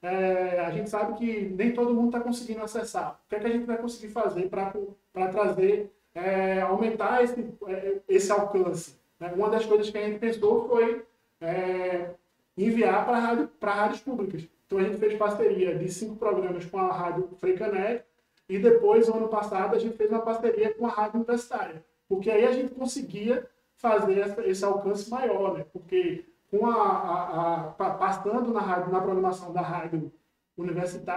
é, a gente sabe que nem todo mundo está conseguindo acessar. O que é que a gente vai conseguir fazer para trazer, é, aumentar esse, é, esse alcance? Né? Uma das coisas que a gente pensou foi é, enviar para rádio, para rádios públicas. Então a gente fez parceria de cinco programas com a Rádio Freicaneca, e depois, no ano passado, a gente fez uma parceria com a Rádio Universitária. Porque aí a gente conseguia fazer essa, esse alcance maior, né? Porque com a, a, a, passando na, rádio, na programação da Rádio Universitária,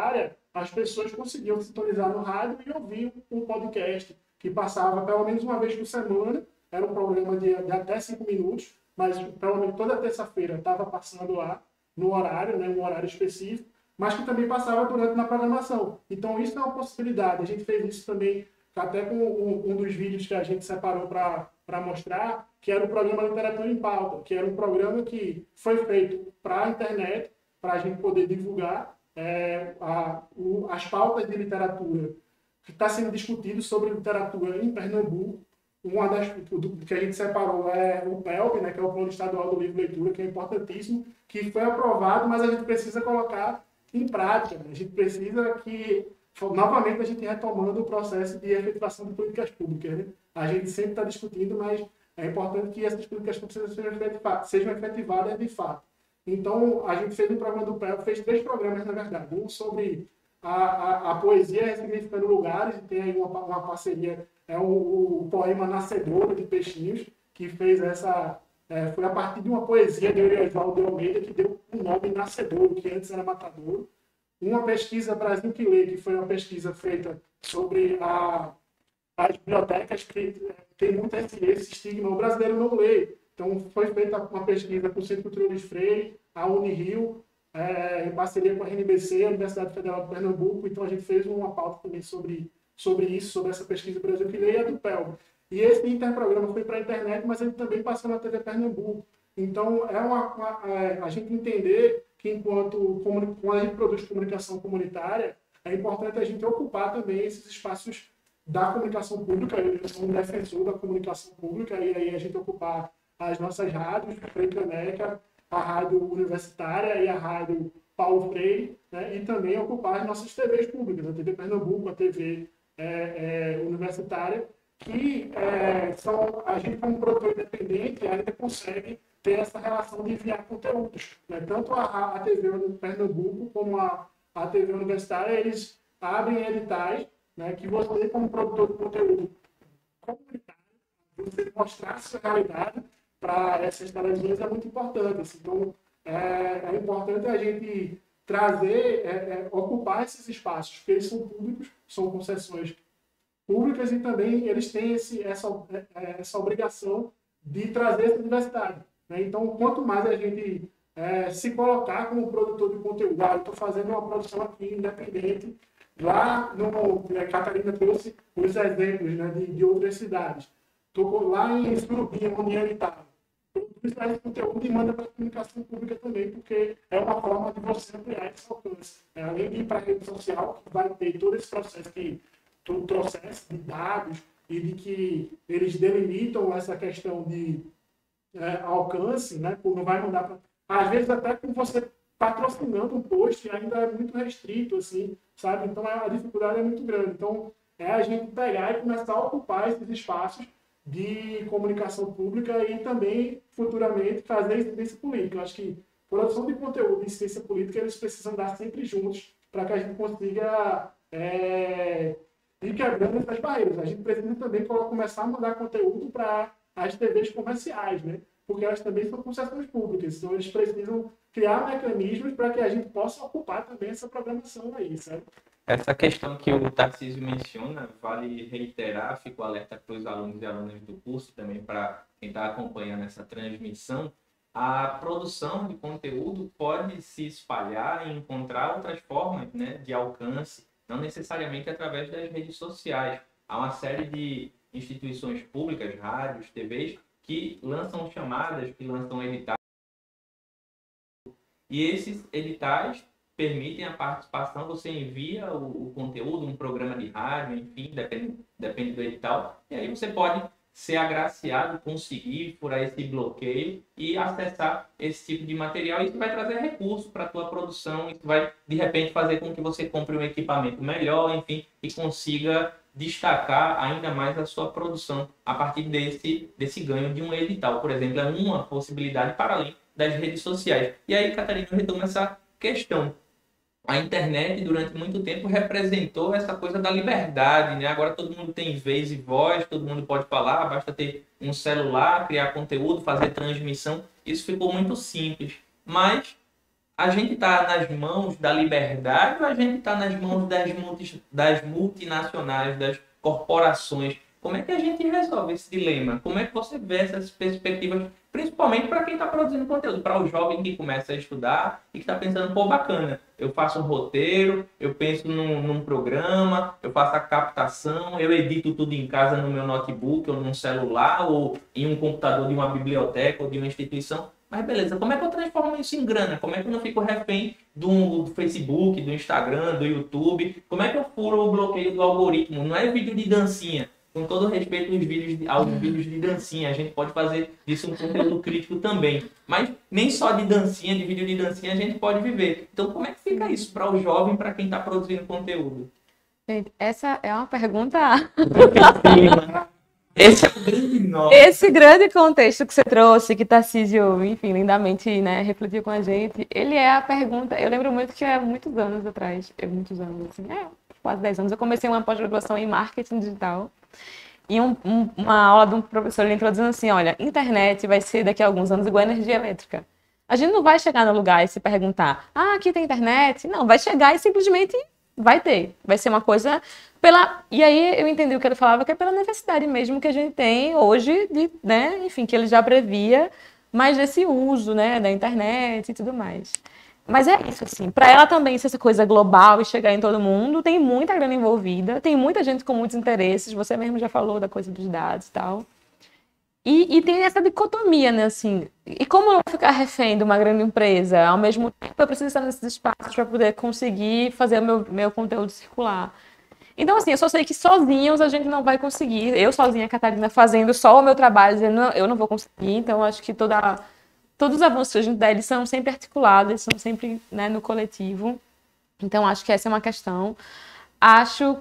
as pessoas conseguiam sintonizar no rádio e ouvir um podcast que passava pelo menos uma vez por semana. Era um programa de, de até cinco minutos, mas pelo menos toda terça-feira estava passando lá, no horário, né, um horário específico, mas que também passava durante na programação. Então isso é uma possibilidade. A gente fez isso também até com um, um dos vídeos que a gente separou para mostrar, que era o programa Literatura em Pauta, que era um programa que foi feito para a internet, para a gente poder divulgar é, a, o, as pautas de literatura que está sendo discutido sobre literatura em Pernambuco. Uma das do, que a gente separou é o P E L P, né, que é o Plano Estadual do Livro e Leitura, que é importantíssimo, que foi aprovado, mas a gente precisa colocar em prática. Né? A gente precisa que, novamente, a gente retomando o processo de efetivação de políticas públicas. Né? A gente sempre está discutindo, mas é importante que essas políticas públicas sejam efetivadas, sejam efetivadas de fato. Então, a gente fez um programa do P E L P, fez três programas, na verdade. Um sobre a, a, a poesia ressignificando lugares, e tem aí uma, uma parceria, é o, o poema Nascedouro, de Peixinhos, que fez essa... É, foi a partir de uma poesia de Euriosvaldo de Almeida que deu o nome Nascedouro, que antes era Matadouro. Uma pesquisa Brasil que Lê, que foi uma pesquisa feita sobre a, as bibliotecas, que tem muito esse, esse estigma, o brasileiro não lê. Então, foi feita uma pesquisa com o Centro Cultural Luiz Freire, a Unirio, é, em parceria com a R N B C, a Universidade Federal de Pernambuco. Então, a gente fez uma pauta também sobre, sobre isso, sobre essa pesquisa Brasil que Lê e a do P E L P. E esse interprograma foi para a internet, mas ele também passou na T V Pernambuco. Então, é uma, uma, é, a gente entender que, enquanto quando a gente produz comunicação comunitária, é importante a gente ocupar também esses espaços da comunicação pública. Eu sou um defensor da comunicação pública, e aí a gente ocupar as nossas rádios, a Freire Caneca, a rádio universitária e a rádio Paulo Freire, né? E também ocupar as nossas T Vs públicas, a T V Pernambuco, a T V é, é, universitária, que é, são, a gente, como produtor independente, ainda consegue ter essa relação de enviar conteúdos. Né? Tanto a, a T V Pernambuco como a, a T V universitária, eles abrem editais, né, que você, como produtor de conteúdo comunitário, você mostrar a sua realidade para essas televisões é muito importante. Assim. Então, é, é importante a gente trazer, é, é, ocupar esses espaços, porque eles são públicos, são concessões públicas, e também eles têm esse, essa, essa obrigação de trazer essa diversidade. Né? Então, quanto mais a gente é, se colocar como produtor de conteúdo, ah, eu estou fazendo uma produção aqui independente, lá no... A Catarina trouxe os exemplos, né, de, de outras cidades. Estou lá em Surubim, onde ele estava. Produz esse conteúdo e manda para a comunicação pública também, porque é uma forma de você ampliar esse alcance. É, além de ir para a rede social, que vai ter todo esse processo que todo o processo de dados e de que eles delimitam essa questão de é, alcance, né? Não vai mandar para... Às vezes até com você patrocinando um post ainda é muito restrito, assim, sabe? Então a dificuldade é muito grande. Então é a gente pegar e começar a ocupar esses espaços de comunicação pública e também, futuramente, fazer incidência política. Eu acho que produção de conteúdo e incidência política, eles precisam dar sempre juntos para que a gente consiga... É, e quebrando essas barreiras. A gente precisa também começar a mandar conteúdo para as T Vs comerciais, né? Porque elas também são concessões públicas. Então, eles precisam criar mecanismos para que a gente possa ocupar também essa programação aí, sabe? Essa questão que o Tarcísio menciona, vale reiterar, fico alerta para os alunos e alunas do curso também, para quem está acompanhando essa transmissão, a produção de conteúdo pode se espalhar e encontrar outras formas, né, de alcance, não necessariamente através das redes sociais. Há uma série de instituições públicas, rádios, T Vs, que lançam chamadas, que lançam editais. E esses editais permitem a participação, você envia o, o conteúdo, um programa de rádio, enfim, depende, depende do edital, e aí você pode ser agraciado, conseguir furar esse bloqueio e acessar esse tipo de material. Isso vai trazer recurso para a tua produção, isso vai, de repente, fazer com que você compre um equipamento melhor, enfim, e consiga destacar ainda mais a sua produção a partir desse, desse ganho de um edital. Por exemplo, é uma possibilidade para além das redes sociais. E aí, Catarina, retoma essa questão. A internet, durante muito tempo, representou essa coisa da liberdade, né? Agora todo mundo tem vez e voz, todo mundo pode falar, basta ter um celular, criar conteúdo, fazer transmissão. Isso ficou muito simples. Mas a gente está nas mãos da liberdade ou a gente está nas mãos das, multi, das multinacionais, das corporações? Como é que a gente resolve esse dilema? Como é que você vê essas perspectivas, principalmente para quem está produzindo conteúdo, para o jovem que começa a estudar e que está pensando, pô, bacana, eu faço um roteiro, eu penso num, num programa, eu faço a captação, eu edito tudo em casa no meu notebook ou num celular ou em um computador de uma biblioteca ou de uma instituição. Mas beleza, como é que eu transformo isso em grana? Como é que eu não fico refém do, do Facebook, do Instagram, do YouTube? Como é que eu furo o bloqueio do algoritmo? Não é vídeo de dancinha. Com todo respeito aos vídeos, de, aos vídeos de dancinha, a gente pode fazer disso um conteúdo crítico também. Mas nem só de dancinha, de vídeo de dancinha, a gente pode viver. Então, como é que fica isso para o jovem, para quem está produzindo conteúdo? Gente, essa é uma pergunta. Esse é o grande nó. Esse grande contexto que você trouxe, que Tarcísio, enfim, lindamente, né, refletiu com a gente, ele é a pergunta. Eu lembro muito que há muitos anos atrás, eu, muitos anos, assim, é, quase dez anos, eu comecei uma pós-graduação em marketing digital. E um, um, uma aula de um professor, ele entrou dizendo assim, olha, internet vai ser daqui a alguns anos igual a energia elétrica. A gente não vai chegar no lugar e se perguntar, ah, aqui tem internet. Não, vai chegar e simplesmente vai ter. Vai ser uma coisa pela... E aí eu entendi o que ele falava, que é pela necessidade mesmo que a gente tem hoje, de, né, enfim, que ele já previa, mas desse uso, né, da internet e tudo mais. Mas é isso, assim, para ela também ser essa coisa global e chegar em todo mundo, tem muita grana envolvida, tem muita gente com muitos interesses, você mesmo já falou da coisa dos dados e tal. E, e tem essa dicotomia, né, assim, e como não ficar refém de uma grande empresa, ao mesmo tempo eu preciso estar nesses espaços para poder conseguir fazer o meu, meu conteúdo circular. Então, assim, eu só sei que sozinhos a gente não vai conseguir, eu sozinha, Catarina, fazendo só o meu trabalho, dizendo, eu não vou conseguir, então eu acho que toda... Todos os avanços que a gente dá, eles são sempre articulados, eles são sempre, né, no coletivo. Então, acho que essa é uma questão. Acho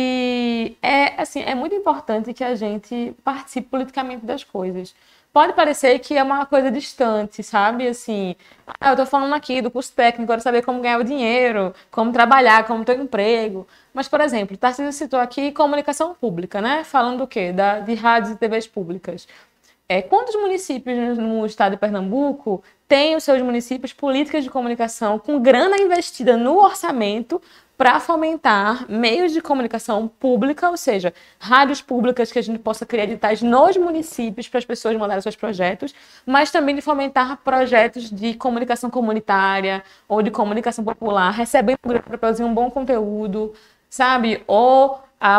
que é, assim, é muito importante que a gente participe politicamente das coisas. Pode parecer que é uma coisa distante, sabe? Assim, ah, eu estou falando aqui do curso técnico, quero saber como ganhar o dinheiro, como trabalhar, como ter um emprego. Mas, por exemplo, Tarcísio citou aqui comunicação pública, né? Falando do quê? Da, de rádios e T Vs públicas. É, quantos municípios no estado de Pernambuco têm os seus municípios políticas de comunicação com grana investida no orçamento para fomentar meios de comunicação pública, ou seja, rádios públicas que a gente possa criar editais nos municípios para as pessoas mandarem seus projetos, mas também de fomentar projetos de comunicação comunitária ou de comunicação popular, recebendo grana para produzir um bom conteúdo, sabe? Ou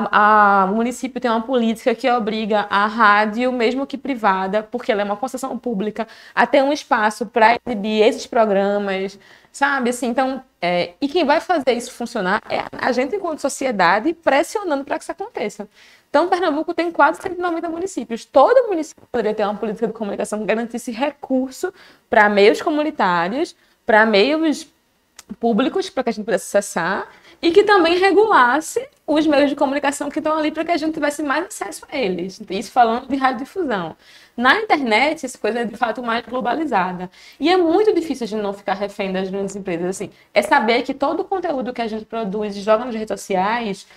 A, a, o município tem uma política que obriga a rádio, mesmo que privada, porque ela é uma concessão pública, a ter um espaço para exibir esses programas, sabe? Assim, então, é, e quem vai fazer isso funcionar é a gente, enquanto sociedade, pressionando para que isso aconteça. Então, Pernambuco tem quase cento e noventa municípios. Todo município poderia ter uma política de comunicação que garantisse recurso para meios comunitários, para meios públicos, para que a gente pudesse acessar, e que também regulasse os meios de comunicação que estão ali para que a gente tivesse mais acesso a eles. Isso falando de radiodifusão. Na internet, essa coisa é de fato mais globalizada. E é muito difícil a gente não ficar refém das grandes empresas. Assim, é saber que todo o conteúdo que a gente produz e joga nas redes sociais,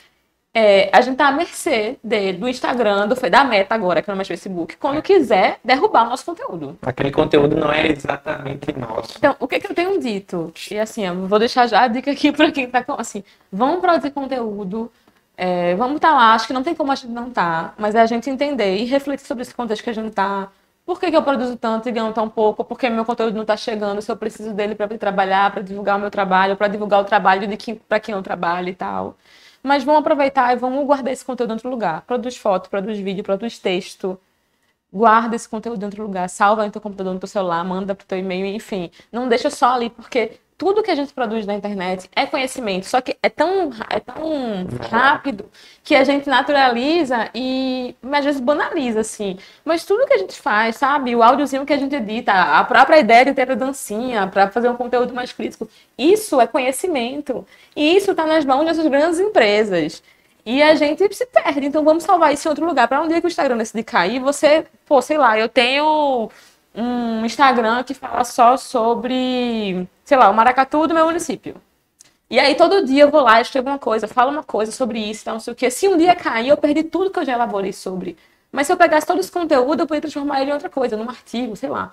é, a gente está à mercê dele, do Instagram, do, da Meta agora, que não é mais Facebook, quando quiser derrubar o nosso conteúdo. Aquele conteúdo não é exatamente nosso. Então, o que, que eu tenho dito? E assim, eu vou deixar já a dica aqui para quem está com... Assim, vamos produzir conteúdo, é, vamos estar tá lá, acho que não tem como a gente não estar, tá, mas é a gente entender e refletir sobre esse contexto que a gente está. Por que, que eu produzo tanto e ganho tão pouco? Por que meu conteúdo não está chegando? Se eu preciso dele para trabalhar, para divulgar o meu trabalho, para divulgar o trabalho de quem, para quem eu trabalho e tal. Mas vamos aproveitar e vamos guardar esse conteúdo em outro lugar. Produz foto, produz vídeo, produz texto. Guarda esse conteúdo em outro lugar. Salva no teu computador, no teu celular, manda pro teu e-mail, enfim. Não deixa só ali, porque tudo que a gente produz na internet é conhecimento. Só que é tão, é tão rápido que a gente naturaliza e às vezes banaliza, assim. Mas tudo que a gente faz, sabe? O áudiozinho que a gente edita, a própria ideia de ter a dancinha para fazer um conteúdo mais crítico, isso é conhecimento. E isso está nas mãos dessas grandes empresas. E a gente se perde. Então vamos salvar isso em outro lugar. Para um dia que o Instagram decidir cair, você, pô, sei lá, eu tenho um Instagram que fala só sobre, sei lá, o maracatu do meu município. E aí todo dia eu vou lá, escrevo uma coisa, falo uma coisa sobre isso, então, não sei o quê. Se um dia cair, eu perdi tudo que eu já elaborei sobre. Mas se eu pegasse todo esse conteúdo, eu poderia transformar ele em outra coisa, num artigo, sei lá.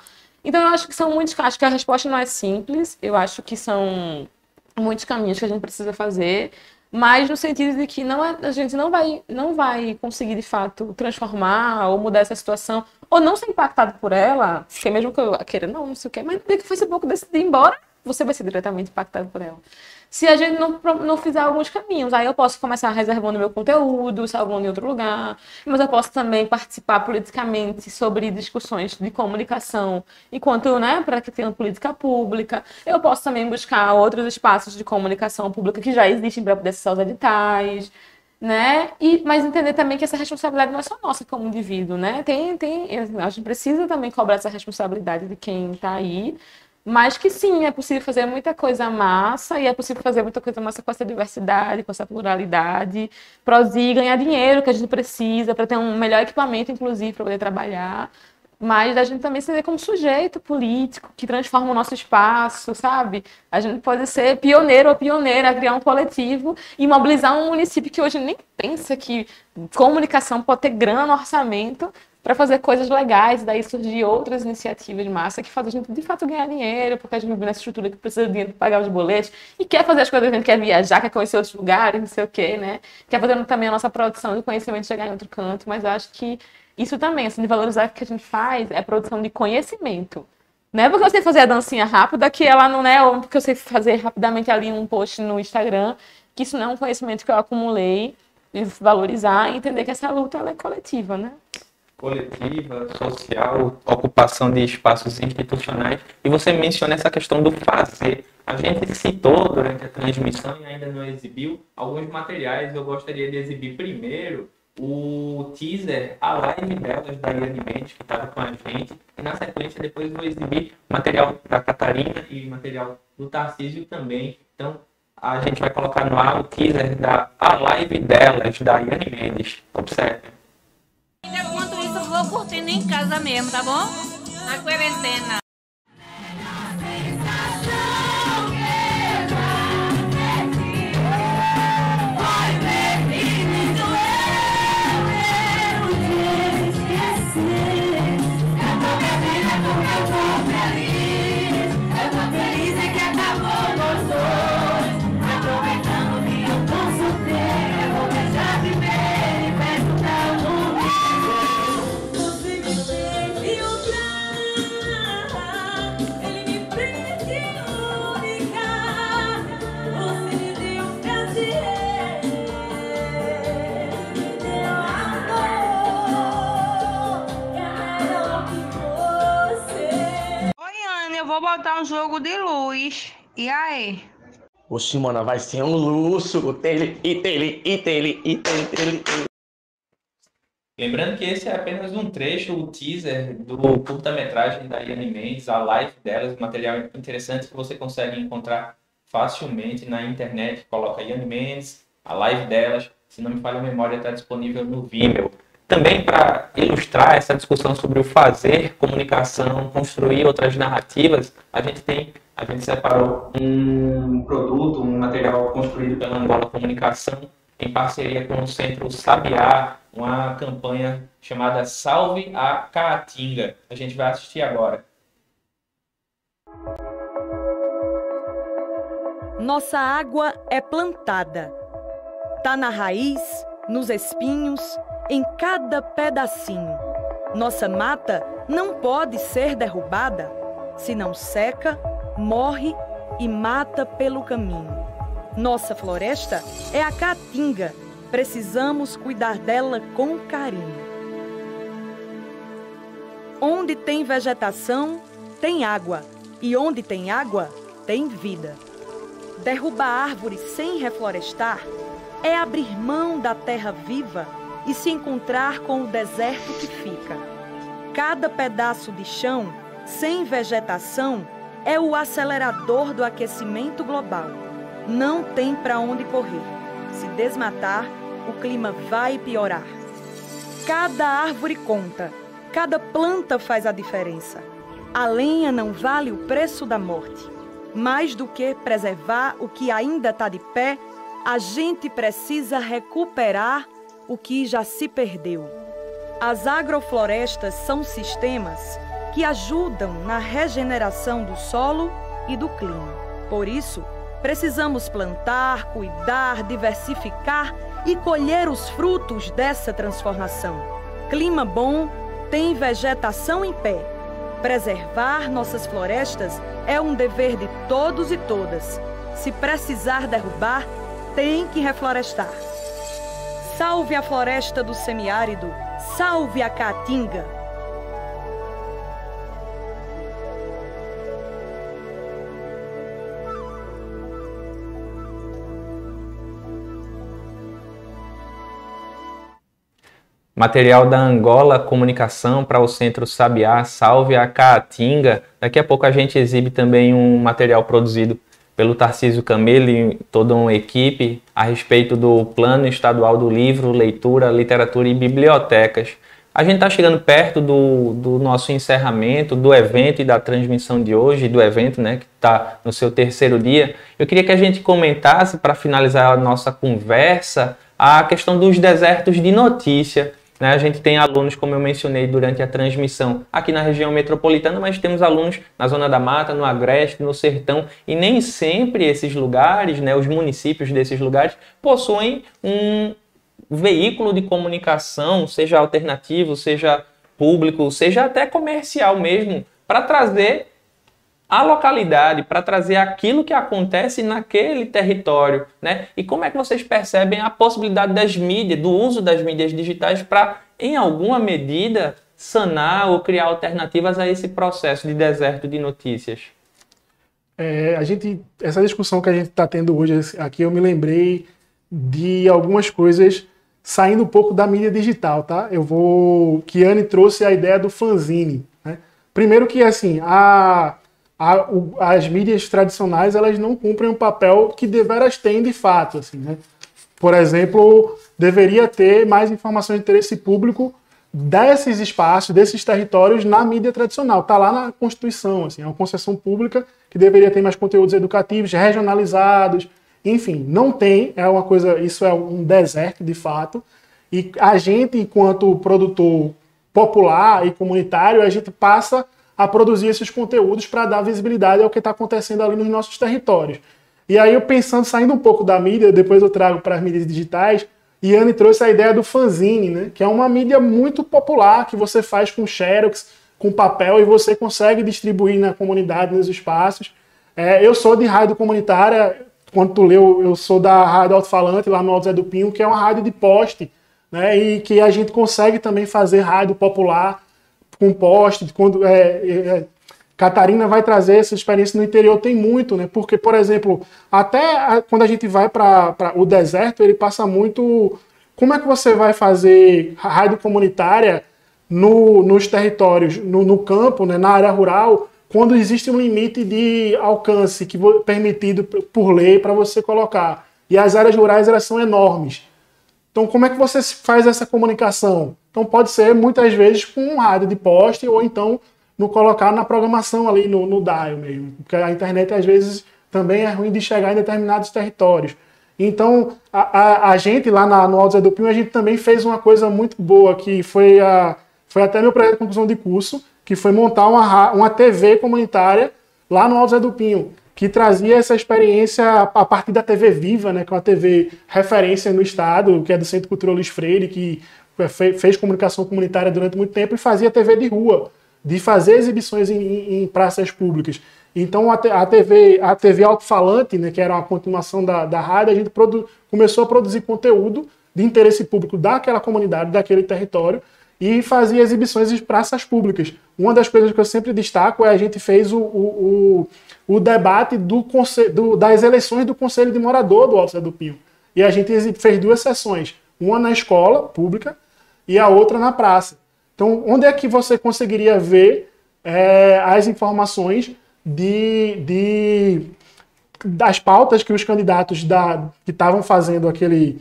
Então, eu acho que são muitos, acho que a resposta não é simples, eu acho que são muitos caminhos que a gente precisa fazer, mas no sentido de que não é, a gente não vai, não vai conseguir, de fato, transformar ou mudar essa situação, ou não ser impactado por ela, porque mesmo que eu queira, não, não sei o quê, mas no dia que o Facebook decidir ir embora, você vai ser diretamente impactado por ela. Se a gente não, não fizer alguns caminhos, aí eu posso começar reservando meu conteúdo, salvando em outro lugar, mas eu posso também participar politicamente sobre discussões de comunicação, enquanto, né, para que tenha política pública. Eu posso também buscar outros espaços de comunicação pública que já existem para poder acessar os editais, né? E, mas entender também que essa responsabilidade não é só nossa como indivíduo, né? Tem, tem, a gente precisa também cobrar essa responsabilidade de quem está aí, mas que sim, é possível fazer muita coisa massa, e é possível fazer muita coisa massa com essa diversidade, com essa pluralidade, produzir e ganhar dinheiro que a gente precisa para ter um melhor equipamento, inclusive, para poder trabalhar. Mas a gente também se vê como sujeito político que transforma o nosso espaço, sabe? A gente pode ser pioneiro ou pioneira, criar um coletivo e mobilizar um município que hoje nem pensa que comunicação pode ter grana no orçamento para fazer coisas legais, daí surgir outras iniciativas de massa que fazem a gente de fato ganhar dinheiro, porque a gente vive nessa estrutura que precisa de dinheiro para pagar os boletos e quer fazer as coisas, a gente quer viajar, quer conhecer outros lugares, não sei o quê, né? Quer fazer também a nossa produção de conhecimento chegar em outro canto, mas eu acho que isso também, assim, de valorizar o que a gente faz é produção de conhecimento. Não é porque eu sei fazer a dancinha rápida que ela não é, ou porque eu sei fazer rapidamente ali um post no Instagram, que isso não é um conhecimento que eu acumulei, e valorizar e entender que essa luta ela é coletiva, né? Coletiva, social, ocupação de espaços institucionais. E você menciona essa questão do fazer. A gente citou durante a transmissão e ainda não exibiu alguns materiais. Eu gostaria de exibir primeiro o teaser, a live delas, da Yane Mendes, que estava com a gente. E na sequência depois vou exibir material da Catarina e material do Tarcísio também. Então a gente vai colocar no ar o teaser da a live delas, da Yane Mendes. Observe. Enquanto isso, eu vou curtindo em casa mesmo, tá bom? Na quarentena. Eu vou botar um jogo de luz. E aí? Oxi, mano, vai ser um luxo. Tele, e tele, e tele, e tele, tele. Lembrando que esse é apenas um trecho, o teaser do curta-metragem da Yane Mendes, a live delas, um material interessante que você consegue encontrar facilmente na internet. Coloca Yane Mendes, a live delas, se não me falha a memória, está disponível no Vimeo. Também para ilustrar essa discussão sobre o fazer, comunicação, construir outras narrativas, a gente tem, a gente separou um produto, um material construído pela Angola Comunicação, em parceria com o Centro Sabiá, uma campanha chamada Salve a Caatinga. A gente vai assistir agora. Nossa água é plantada. Tá na raiz, nos espinhos, em cada pedacinho. Nossa mata não pode ser derrubada. Se não seca, morre e mata pelo caminho. Nossa floresta é a caatinga. Precisamos cuidar dela com carinho. Onde tem vegetação, tem água. E onde tem água, tem vida. Derrubar árvores sem reflorestar é abrir mão da terra viva e se encontrar com o deserto que fica. Cada pedaço de chão, sem vegetação, é o acelerador do aquecimento global. Não tem para onde correr. Se desmatar, o clima vai piorar. Cada árvore conta, cada planta faz a diferença. A lenha não vale o preço da morte. Mais do que preservar o que ainda está de pé, a gente precisa recuperar o que já se perdeu. As agroflorestas são sistemas que ajudam na regeneração do solo e do clima. Por isso, precisamos plantar, cuidar, diversificar e colher os frutos dessa transformação. Clima bom tem vegetação em pé. Preservar nossas florestas é um dever de todos e todas. Se precisar derrubar, tem que reflorestar. Salve a floresta do semiárido, salve a caatinga. Material da Angola Comunicação para o Centro Sabiá, salve a Caatinga. Daqui a pouco a gente exibe também um material produzido pelo Tarcísio Camelo e toda uma equipe a respeito do Plano Estadual do Livro, Leitura, Literatura e Bibliotecas. A gente está chegando perto do, do nosso encerramento, do evento e da transmissão de hoje, do evento, né, que está no seu terceiro dia. Eu queria que a gente comentasse, para finalizar a nossa conversa, a questão dos desertos de notícia. Né? A gente tem alunos, como eu mencionei durante a transmissão, aqui na região metropolitana, mas temos alunos na Zona da Mata, no Agreste, no Sertão, e nem sempre esses lugares, né, os municípios desses lugares, possuem um veículo de comunicação, seja alternativo, seja público, seja até comercial mesmo, para trazer a localidade, para trazer aquilo que acontece naquele território, né? E como é que vocês percebem a possibilidade das mídias, do uso das mídias digitais para, em alguma medida, sanar ou criar alternativas a esse processo de deserto de notícias? É, a gente, essa discussão que a gente está tendo hoje aqui, eu me lembrei de algumas coisas saindo um pouco da mídia digital, tá? Eu vou... Kiane trouxe a ideia do fanzine, né? Primeiro que, assim, a... A, o, as mídias tradicionais, elas não cumprem o papel que deveras têm de fato, assim, né? Por exemplo, deveria ter mais informação de interesse público desses espaços, desses territórios na mídia tradicional. Está lá na Constituição, assim, é uma concessão pública que deveria ter mais conteúdos educativos, regionalizados, enfim, não tem, é uma coisa, isso é um deserto de fato, e a gente, enquanto produtor popular e comunitário, a gente passa a produzir esses conteúdos para dar visibilidade ao que está acontecendo ali nos nossos territórios. E aí eu pensando, saindo um pouco da mídia, depois eu trago para as mídias digitais, Iane trouxe a ideia do fanzine, né? Que é uma mídia muito popular, que você faz com xerox, com papel, e você consegue distribuir na comunidade, nos espaços. É, eu sou de rádio comunitária, quando tu leu, eu sou da Rádio Alto-Falante, lá no Alto Zé do Pinho, que é uma rádio de poste, né? E que a gente consegue também fazer rádio popular, com poste, quando é, é, Catarina vai trazer essa experiência no interior, tem muito, né? Porque, por exemplo, até a, quando a gente vai para o deserto, ele passa muito... Como é que você vai fazer rádio comunitária no, nos territórios, no, no campo, né, na área rural, quando existe um limite de alcance que permitido por lei para você colocar? E as áreas rurais, elas são enormes. Então, como é que você faz essa comunicação? Então, pode ser, muitas vezes, com um rádio de poste ou então no colocar na programação ali, no, no dial mesmo. Porque a internet, às vezes, também é ruim de chegar em determinados territórios. Então, a, a, a gente lá na, no Alto Zé do Pinho, a gente também fez uma coisa muito boa, que foi, a, foi até meu projeto de conclusão de curso, que foi montar uma, uma T V comunitária lá no Alto Zé do Pinho, que trazia essa experiência a partir da T V Viva, né, que é uma T V referência no estado, que é do Centro Cultural Luiz Freire, que fez comunicação comunitária durante muito tempo e fazia T V de rua, de fazer exibições em, em, em praças públicas. Então a, a T V, a T V alto-falante, né, que era uma continuação da, da rádio, a gente produ, começou a produzir conteúdo de interesse público daquela comunidade, daquele território, e fazia exibições em praças públicas. Uma das coisas que eu sempre destaco é a gente fez o, o, o, o debate do, do, das eleições do Conselho de Morador do Alto Zé do Pinho. E a gente fez duas sessões, uma na escola pública e a outra na praça. Então, onde é que você conseguiria ver é, as informações de, de, das pautas que os candidatos da, que estavam fazendo aquele...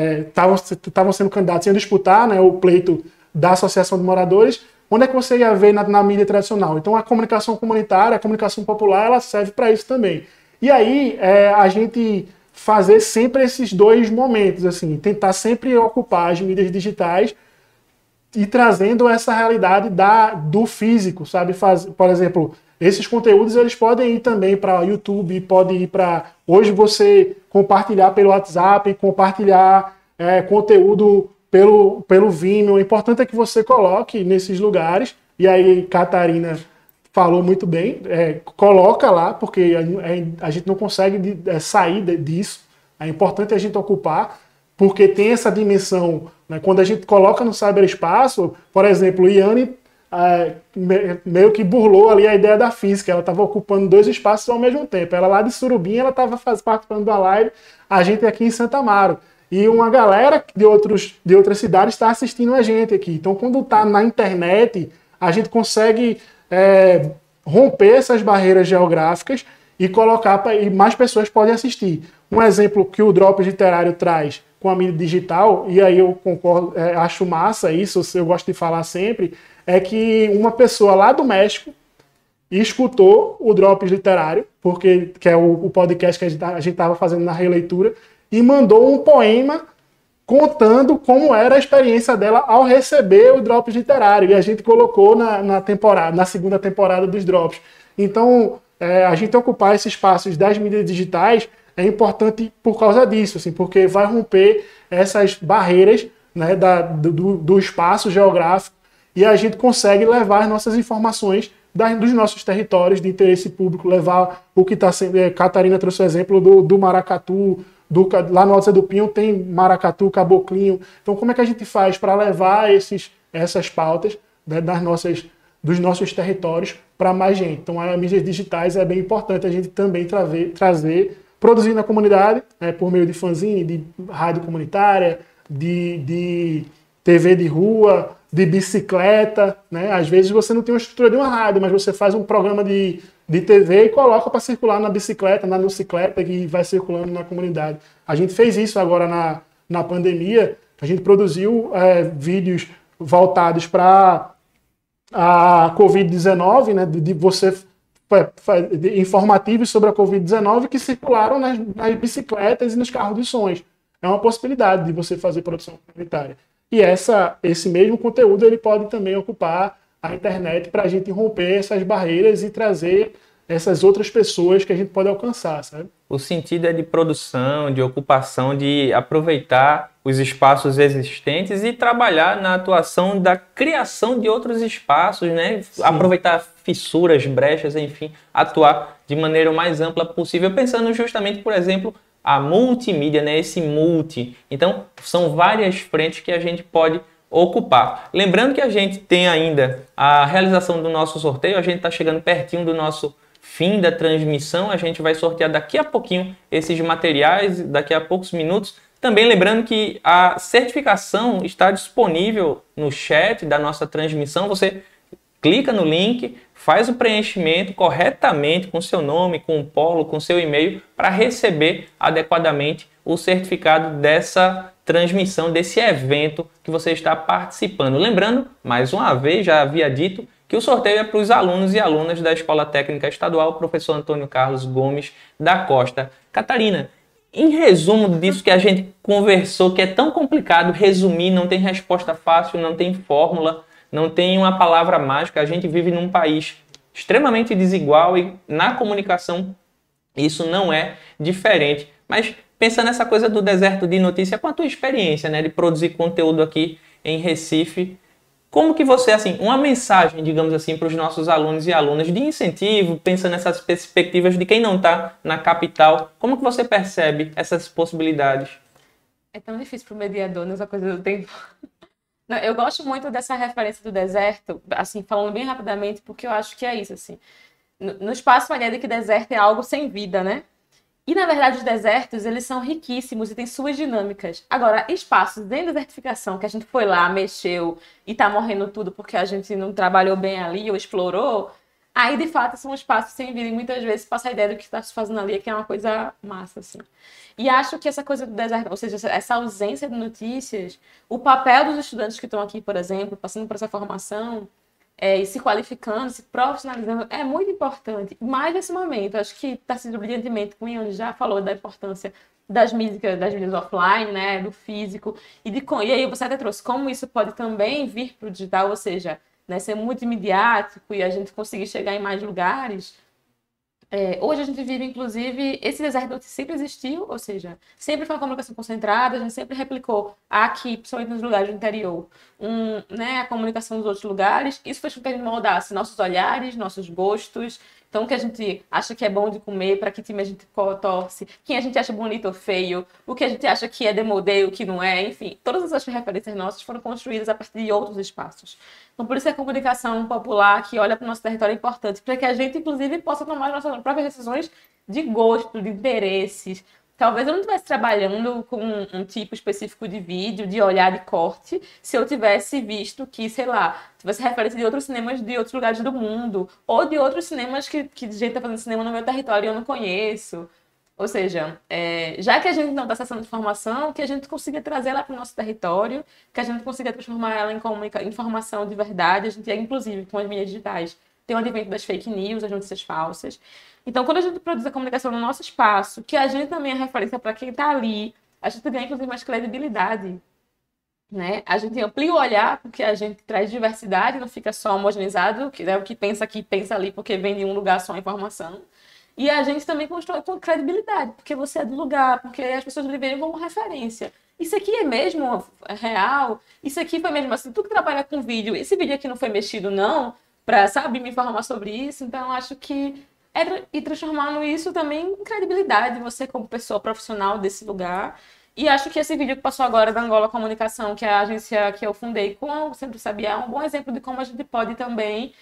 estavam é, sendo candidatos, iam disputar, né, o pleito da Associação de Moradores, onde é que você ia ver na, na mídia tradicional? Então, a comunicação comunitária, a comunicação popular, ela serve para isso também. E aí, é, a gente fazer sempre esses dois momentos, assim, tentar sempre ocupar as mídias digitais e trazendo essa realidade da, do físico, sabe? Faz, por exemplo, esses conteúdos eles podem ir também para o YouTube, podem ir para... Hoje você compartilhar pelo WhatsApp, compartilhar é, conteúdo pelo, pelo Vimeo. O importante é que você coloque nesses lugares, e aí Catarina falou muito bem, é, coloca lá, porque a, a gente não consegue de, é, sair de, disso. É importante a gente ocupar, porque tem essa dimensão, né? Quando a gente coloca no cyberespaço, por exemplo, Iane é, meio que burlou ali a ideia da física, ela estava ocupando dois espaços ao mesmo tempo. Ela lá de Surubim, ela estava participando da live, a gente aqui em Santa Amaro. E uma galera de, outros, de outras cidades está assistindo a gente aqui. Então, quando está na internet, a gente consegue é, romper essas barreiras geográficas e colocar pra, e mais pessoas podem assistir. Um exemplo que o Drops Literário traz com a mídia digital, e aí eu concordo, é, acho massa isso, eu gosto de falar sempre, é que uma pessoa lá do México escutou o Drops Literário, porque, que é o, o podcast que a gente estava fazendo na releitura, e mandou um poema contando como era a experiência dela ao receber o Drops Literário. E a gente colocou na, na, temporada, na segunda temporada dos Drops. Então, é, a gente ocupar esses espaços das mídias digitais é importante por causa disso, assim, porque vai romper essas barreiras, né, da, do, do espaço geográfico, e a gente consegue levar as nossas informações das, dos nossos territórios de interesse público, levar o que está sendo... É, Catarina trouxe o exemplo do, do maracatu, do, lá no Alto Zé do Pinho tem maracatu, caboclinho. Então, como é que a gente faz para levar esses, essas pautas, né, das nossas, dos nossos territórios para mais gente? Então, as mídias digitais é bem importante a gente também trazer, trazer produzir na comunidade, né, por meio de fanzine, de rádio comunitária, de, de T V de rua, de bicicleta, né? Às vezes você não tem uma estrutura de uma rádio, mas você faz um programa de, de T V e coloca para circular na bicicleta, na bicicleta que vai circulando na comunidade. A gente fez isso agora na, na pandemia, a gente produziu é, vídeos voltados para a covid dezenove, né, de, de você... informativos sobre a covid dezenove que circularam nas, nas bicicletas e nos carros de sons. É uma possibilidade de você fazer produção comunitária. E essa, esse mesmo conteúdo ele pode também ocupar a internet para a gente romper essas barreiras e trazer essas outras pessoas que a gente pode alcançar, sabe? O sentido é de produção, de ocupação, de aproveitar os espaços existentes e trabalhar na atuação da criação de outros espaços, né? Sim. Aproveitar fissuras, brechas, enfim, atuar de maneira o mais ampla possível, pensando justamente, por exemplo, a multimídia, né? Esse multi. Então, são várias frentes que a gente pode ocupar. Lembrando que a gente tem ainda a realização do nosso sorteio, a gente está chegando pertinho do nosso fim da transmissão, a gente vai sortear daqui a pouquinho esses materiais, daqui a poucos minutos. Também lembrando que a certificação está disponível no chat da nossa transmissão, você clica no link, faz o preenchimento corretamente com seu nome, com o polo, com seu e-mail, para receber adequadamente o certificado dessa transmissão, desse evento que você está participando. Lembrando, mais uma vez, já havia dito, que o sorteio é para os alunos e alunas da Escola Técnica Estadual Professor Antônio Carlos Gomes da Costa. Catarina, em resumo disso que a gente conversou, que é tão complicado resumir, não tem resposta fácil, não tem fórmula, não tem uma palavra mágica, a gente vive num país extremamente desigual e na comunicação isso não é diferente. Mas pensando nessa coisa do deserto de notícia, com a tua experiência, né, de produzir conteúdo aqui em Recife, como que você, assim, uma mensagem, digamos assim, para os nossos alunos e alunas de incentivo, pensando nessas perspectivas de quem não está na capital, como que você percebe essas possibilidades? É tão difícil para o mediador nessa coisa do tempo. Não, eu gosto muito dessa referência do deserto, assim, falando bem rapidamente, porque eu acho que é isso, assim. No, no espaço, a ideia de que deserto é algo sem vida, né? E, na verdade, os desertos, eles são riquíssimos e têm suas dinâmicas. Agora, espaços em desertificação, que a gente foi lá, mexeu e tá morrendo tudo porque a gente não trabalhou bem ali ou explorou, aí, de fato, são espaços sem vida e muitas vezes passa a ideia do que está se fazendo ali, que é uma coisa massa, assim. E acho que essa coisa do deserto, ou seja, essa ausência de notícias, o papel dos estudantes que estão aqui, por exemplo, passando por essa formação, É, e se qualificando, se profissionalizando, é muito importante. Mais nesse momento, acho que está sendo brilhantemente, como o Ian já falou, da importância das mídias, das mídias offline, né, do físico, e, de, e aí você até trouxe como isso pode também vir para o digital, ou seja, né, ser multimediático e a gente conseguir chegar em mais lugares. É, hoje a gente vive, inclusive, esse deserto sempre existiu, ou seja, sempre foi uma comunicação concentrada, a gente sempre replicou aqui, principalmente nos lugares do interior, um, né, a comunicação dos outros lugares. Isso fez com que a gente moldasse nossos olhares, nossos gostos. Então, o que a gente acha que é bom de comer, para que time a gente torce, quem a gente acha bonito ou feio, o que a gente acha que é demodê, o que não é, enfim. Todas essas referências nossas foram construídas a partir de outros espaços. Então, por isso a comunicação popular que olha para o nosso território é importante, para que a gente, inclusive, possa tomar as nossas próprias decisões de gosto, de interesses. Talvez eu não estivesse trabalhando com um, um tipo específico de vídeo, de olhar, de corte, se eu tivesse visto que, sei lá, tivesse referência de outros cinemas de outros lugares do mundo, ou de outros cinemas que, que gente está fazendo cinema no meu território e eu não conheço. Ou seja, é, já que a gente não está acessando informação, que a gente consiga trazer ela para o nosso território, que a gente consiga transformar ela em comunica- informação de verdade. A gente, inclusive, com as mídias digitais, tem o advento das fake news, as notícias falsas. Então, quando a gente produz a comunicação no nosso espaço, que a gente também é referência para quem está ali, a gente ganha, inclusive, mais credibilidade. Né? A gente amplia o olhar, porque a gente traz diversidade, não fica só homogeneizado, que é o que pensa aqui, pensa ali, porque vem de um lugar só a informação. E a gente também constrói com credibilidade, porque você é do lugar, porque as pessoas lhe veem como referência. Isso aqui é mesmo real? Isso aqui foi mesmo assim? Tu que trabalha com vídeo, esse vídeo aqui não foi mexido, não? Para, sabe, me informar sobre isso? Então, acho que é ir transformando isso também em credibilidade, você como pessoa profissional desse lugar. E acho que esse vídeo que passou agora da Angola Comunicação, que é a agência que eu fundei com o Centro Sabiá, é um bom exemplo de como a gente pode também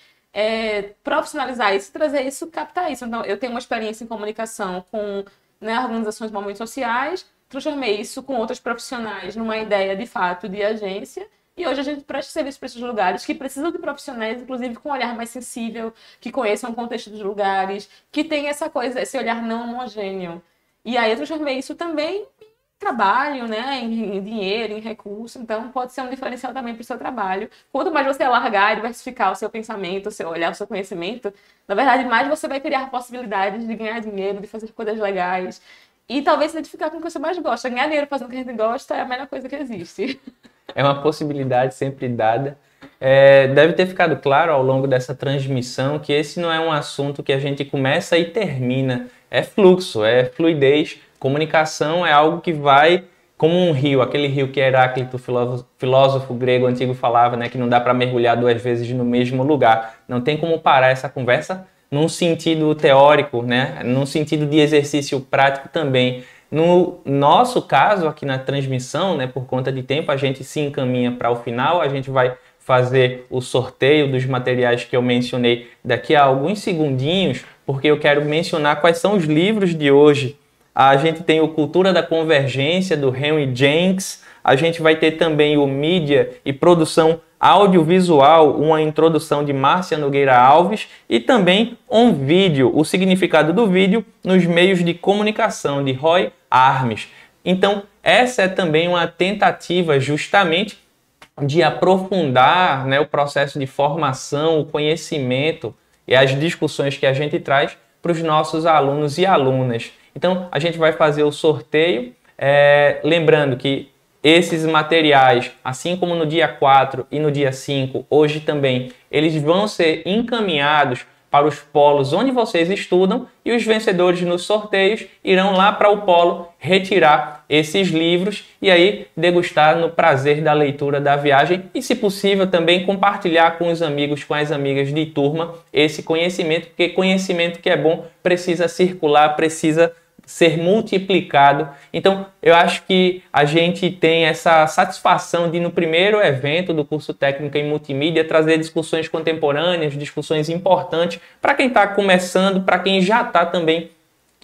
é, profissionalizar isso, trazer isso, captar isso. Então, eu tenho uma experiência em comunicação com, né, organizações de movimentos sociais, transformei isso com outros profissionais numa ideia, de fato, de agência. E hoje a gente presta serviço para esses lugares que precisam de profissionais, inclusive com um olhar mais sensível, que conheçam o contexto dos lugares, que tem essa coisa, esse olhar não homogêneo. E aí eu transformei isso também em trabalho, né, em dinheiro, em recurso. Então pode ser um diferencial também para o seu trabalho. Quanto mais você alargar e diversificar o seu pensamento, o seu olhar, o seu conhecimento, na verdade, mais você vai criar possibilidades de ganhar dinheiro, de fazer coisas legais. E talvez se identificar com o que você mais gosta. Ganhar dinheiro fazendo o que a gente gosta é a melhor coisa que existe. É uma possibilidade sempre dada. É, deve ter ficado claro ao longo dessa transmissão que esse não é um assunto que a gente começa e termina. É fluxo, é fluidez. Comunicação é algo que vai como um rio, aquele rio que Heráclito, filósofo, filósofo grego antigo, falava, né, que não dá para mergulhar duas vezes no mesmo lugar. Não tem como parar essa conversa num sentido teórico, né, num sentido de exercício prático também. No nosso caso, aqui na transmissão, né, por conta de tempo, a gente se encaminha para o final, a gente vai fazer o sorteio dos materiais que eu mencionei daqui a alguns segundinhos, porque eu quero mencionar quais são os livros de hoje. A gente tem o Cultura da Convergência, do Henry Jenks, a gente vai ter também o Mídia e Produção Audiovisual, uma introdução de Márcia Nogueira Alves, e também um vídeo, o significado do vídeo nos meios de comunicação, de Roy Armes. Então, essa é também uma tentativa justamente de aprofundar, né, o processo de formação, o conhecimento e as discussões que a gente traz para os nossos alunos e alunas. Então, a gente vai fazer o sorteio, é, lembrando que esses materiais, assim como no dia quatro e no dia cinco, hoje também, eles vão ser encaminhados para os polos onde vocês estudam e os vencedores nos sorteios irão lá para o polo retirar esses livros e aí degustar no prazer da leitura da viagem e, se possível, também compartilhar com os amigos, com as amigas de turma esse conhecimento, porque conhecimento que é bom precisa circular, precisa ser multiplicado. Então, eu acho que a gente tem essa satisfação de, no primeiro evento do curso técnico em multimídia, trazer discussões contemporâneas, discussões importantes para quem está começando, para quem já está também,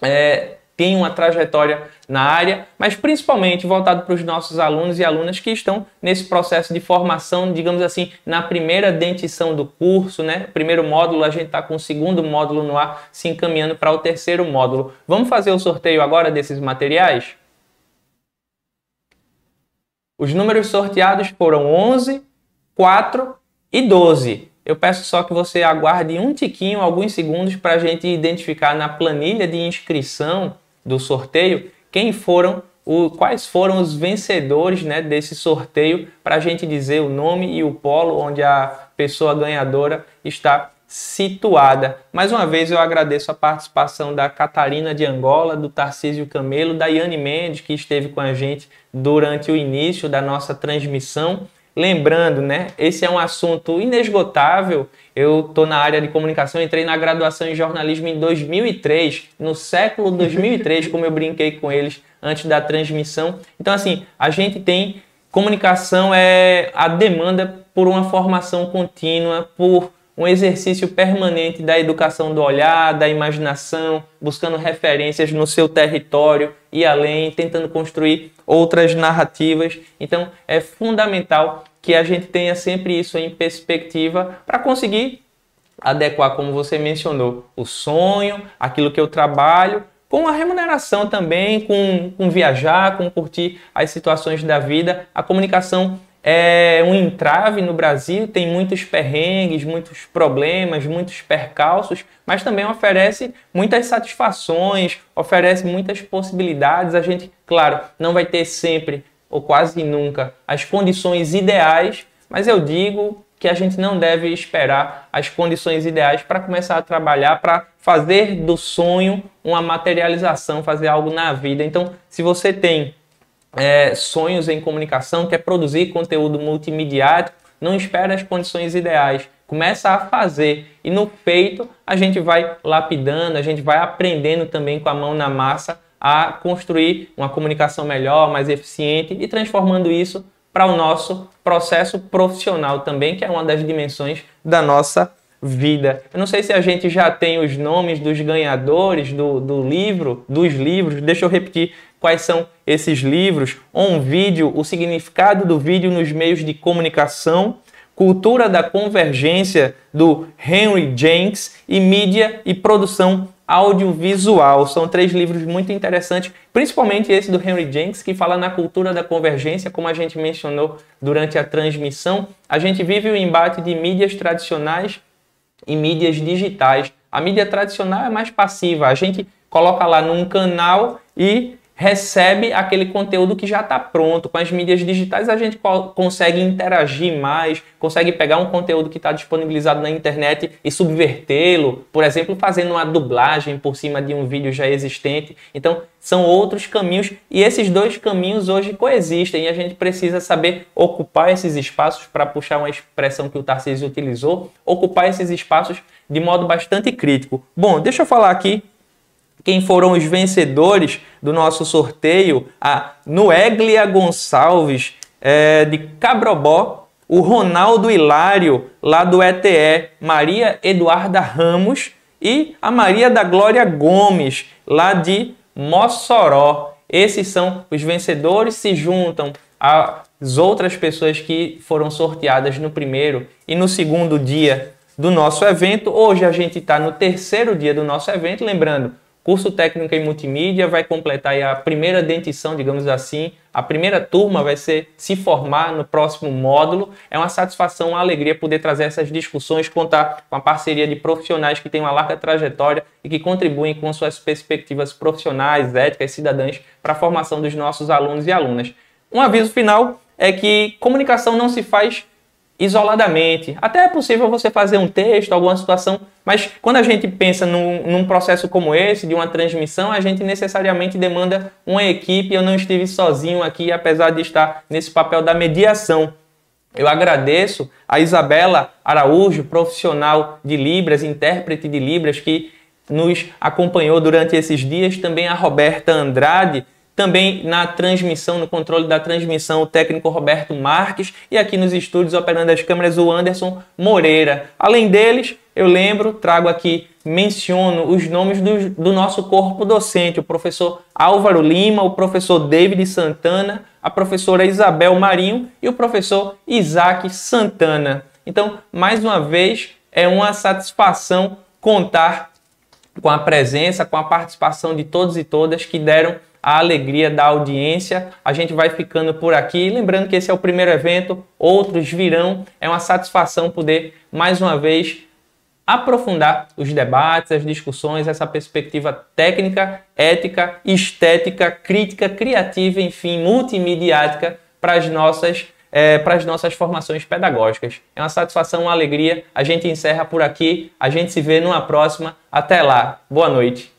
é, tem uma trajetória na área, mas principalmente voltado para os nossos alunos e alunas que estão nesse processo de formação, digamos assim, na primeira dentição do curso, né? Primeiro módulo, a gente está com o segundo módulo no ar, se encaminhando para o terceiro módulo. Vamos fazer o sorteio agora desses materiais? Os números sorteados foram onze, quatro e doze. Eu peço só que você aguarde um tiquinho, alguns segundos, para a gente identificar na planilha de inscrição do sorteio quem foram, o, quais foram os vencedores, né, desse sorteio, para a gente dizer o nome e o polo onde a pessoa ganhadora está situada. Mais uma vez eu agradeço a participação da Catarina de Angola, do Tarcísio Camelo, da Yane Mendes, que esteve com a gente durante o início da nossa transmissão. Lembrando, né, esse é um assunto inesgotável. Eu estou na área de comunicação, entrei na graduação em jornalismo em dois mil e três, no século dois mil e três, como eu brinquei com eles antes da transmissão. Então, assim, a gente tem comunicação, é a demanda por uma formação contínua, por um exercício permanente da educação do olhar, da imaginação, buscando referências no seu território e além, tentando construir outras narrativas. Então, é fundamental que a gente tenha sempre isso em perspectiva para conseguir adequar, como você mencionou, o sonho, aquilo que eu trabalho, com a remuneração também, com, com viajar, com curtir as situações da vida. A comunicação é um entrave no Brasil, tem muitos perrengues, muitos problemas, muitos percalços, mas também oferece muitas satisfações, oferece muitas possibilidades. A gente, claro, não vai ter sempre, ou quase nunca, as condições ideais, mas eu digo que a gente não deve esperar as condições ideais para começar a trabalhar, para fazer do sonho uma materialização, fazer algo na vida. Então, se você tem É, sonhos em comunicação, quer produzir conteúdo multimediático, não espera as condições ideais, começa a fazer e no peito a gente vai lapidando, a gente vai aprendendo também com a mão na massa a construir uma comunicação melhor, mais eficiente e transformando isso para o nosso processo profissional também, que é uma das dimensões da nossa vida. Eu não sei se a gente já tem os nomes dos ganhadores do, do livro, dos livros, deixa eu repetir quais são esses livros. Um vídeo, o significado do vídeo nos meios de comunicação, Cultura da Convergência, do Henry Jenks, e Mídia e Produção Audiovisual. São três livros muito interessantes, principalmente esse do Henry Jenks, que fala na cultura da convergência, como a gente mencionou durante a transmissão. A gente vive o embate de mídias tradicionais e mídias digitais. A mídia tradicional é mais passiva, a gente coloca lá num canal e recebe aquele conteúdo que já está pronto. Com as mídias digitais a gente consegue interagir mais, consegue pegar um conteúdo que está disponibilizado na internet e subvertê-lo, por exemplo, fazendo uma dublagem por cima de um vídeo já existente. Então, são outros caminhos e esses dois caminhos hoje coexistem e a gente precisa saber ocupar esses espaços, para puxar uma expressão que o Tarcísio utilizou, ocupar esses espaços de modo bastante crítico. Bom, deixa eu falar aqui quem foram os vencedores do nosso sorteio. A Noéglia Gonçalves, é, de Cabrobó, o Ronaldo Hilário, lá do E T E, Maria Eduarda Ramos e a Maria da Glória Gomes, lá de Mossoró. Esses são os vencedores, se juntam às outras pessoas que foram sorteadas no primeiro e no segundo dia do nosso evento. Hoje a gente está no terceiro dia do nosso evento, lembrando, curso técnico em multimídia vai completar aí a primeira dentição, digamos assim. A primeira turma vai ser se formar no próximo módulo. É uma satisfação, uma alegria poder trazer essas discussões, contar com a parceria de profissionais que têm uma larga trajetória e que contribuem com suas perspectivas profissionais, éticas, cidadãs para a formação dos nossos alunos e alunas. Um aviso final é que comunicação não se faz isoladamente. Até é possível você fazer um texto, alguma situação, mas quando a gente pensa num, num processo como esse, de uma transmissão, a gente necessariamente demanda uma equipe. Eu não estive sozinho aqui, apesar de estar nesse papel da mediação. Eu agradeço a Isabela Araújo, profissional de Libras, intérprete de Libras, que nos acompanhou durante esses dias. Também a Roberta Andrade, também na transmissão, no controle da transmissão, o técnico Roberto Marques, e aqui nos estúdios operando as câmeras o Anderson Moreira. Além deles, eu lembro, trago aqui, menciono os nomes do, do nosso corpo docente, o professor Álvaro Lima, o professor David Santana, a professora Isabel Marinho e o professor Isaac Santana. Então, mais uma vez, é uma satisfação contar com a presença, com a participação de todos e todas que deram a alegria da audiência. A gente vai ficando por aqui. Lembrando que esse é o primeiro evento, outros virão. É uma satisfação poder, mais uma vez, aprofundar os debates, as discussões, essa perspectiva técnica, ética, estética, crítica, criativa, enfim, multimediática para as nossas, é, para as nossas formações pedagógicas. É uma satisfação, uma alegria. A gente encerra por aqui. A gente se vê numa próxima. Até lá. Boa noite.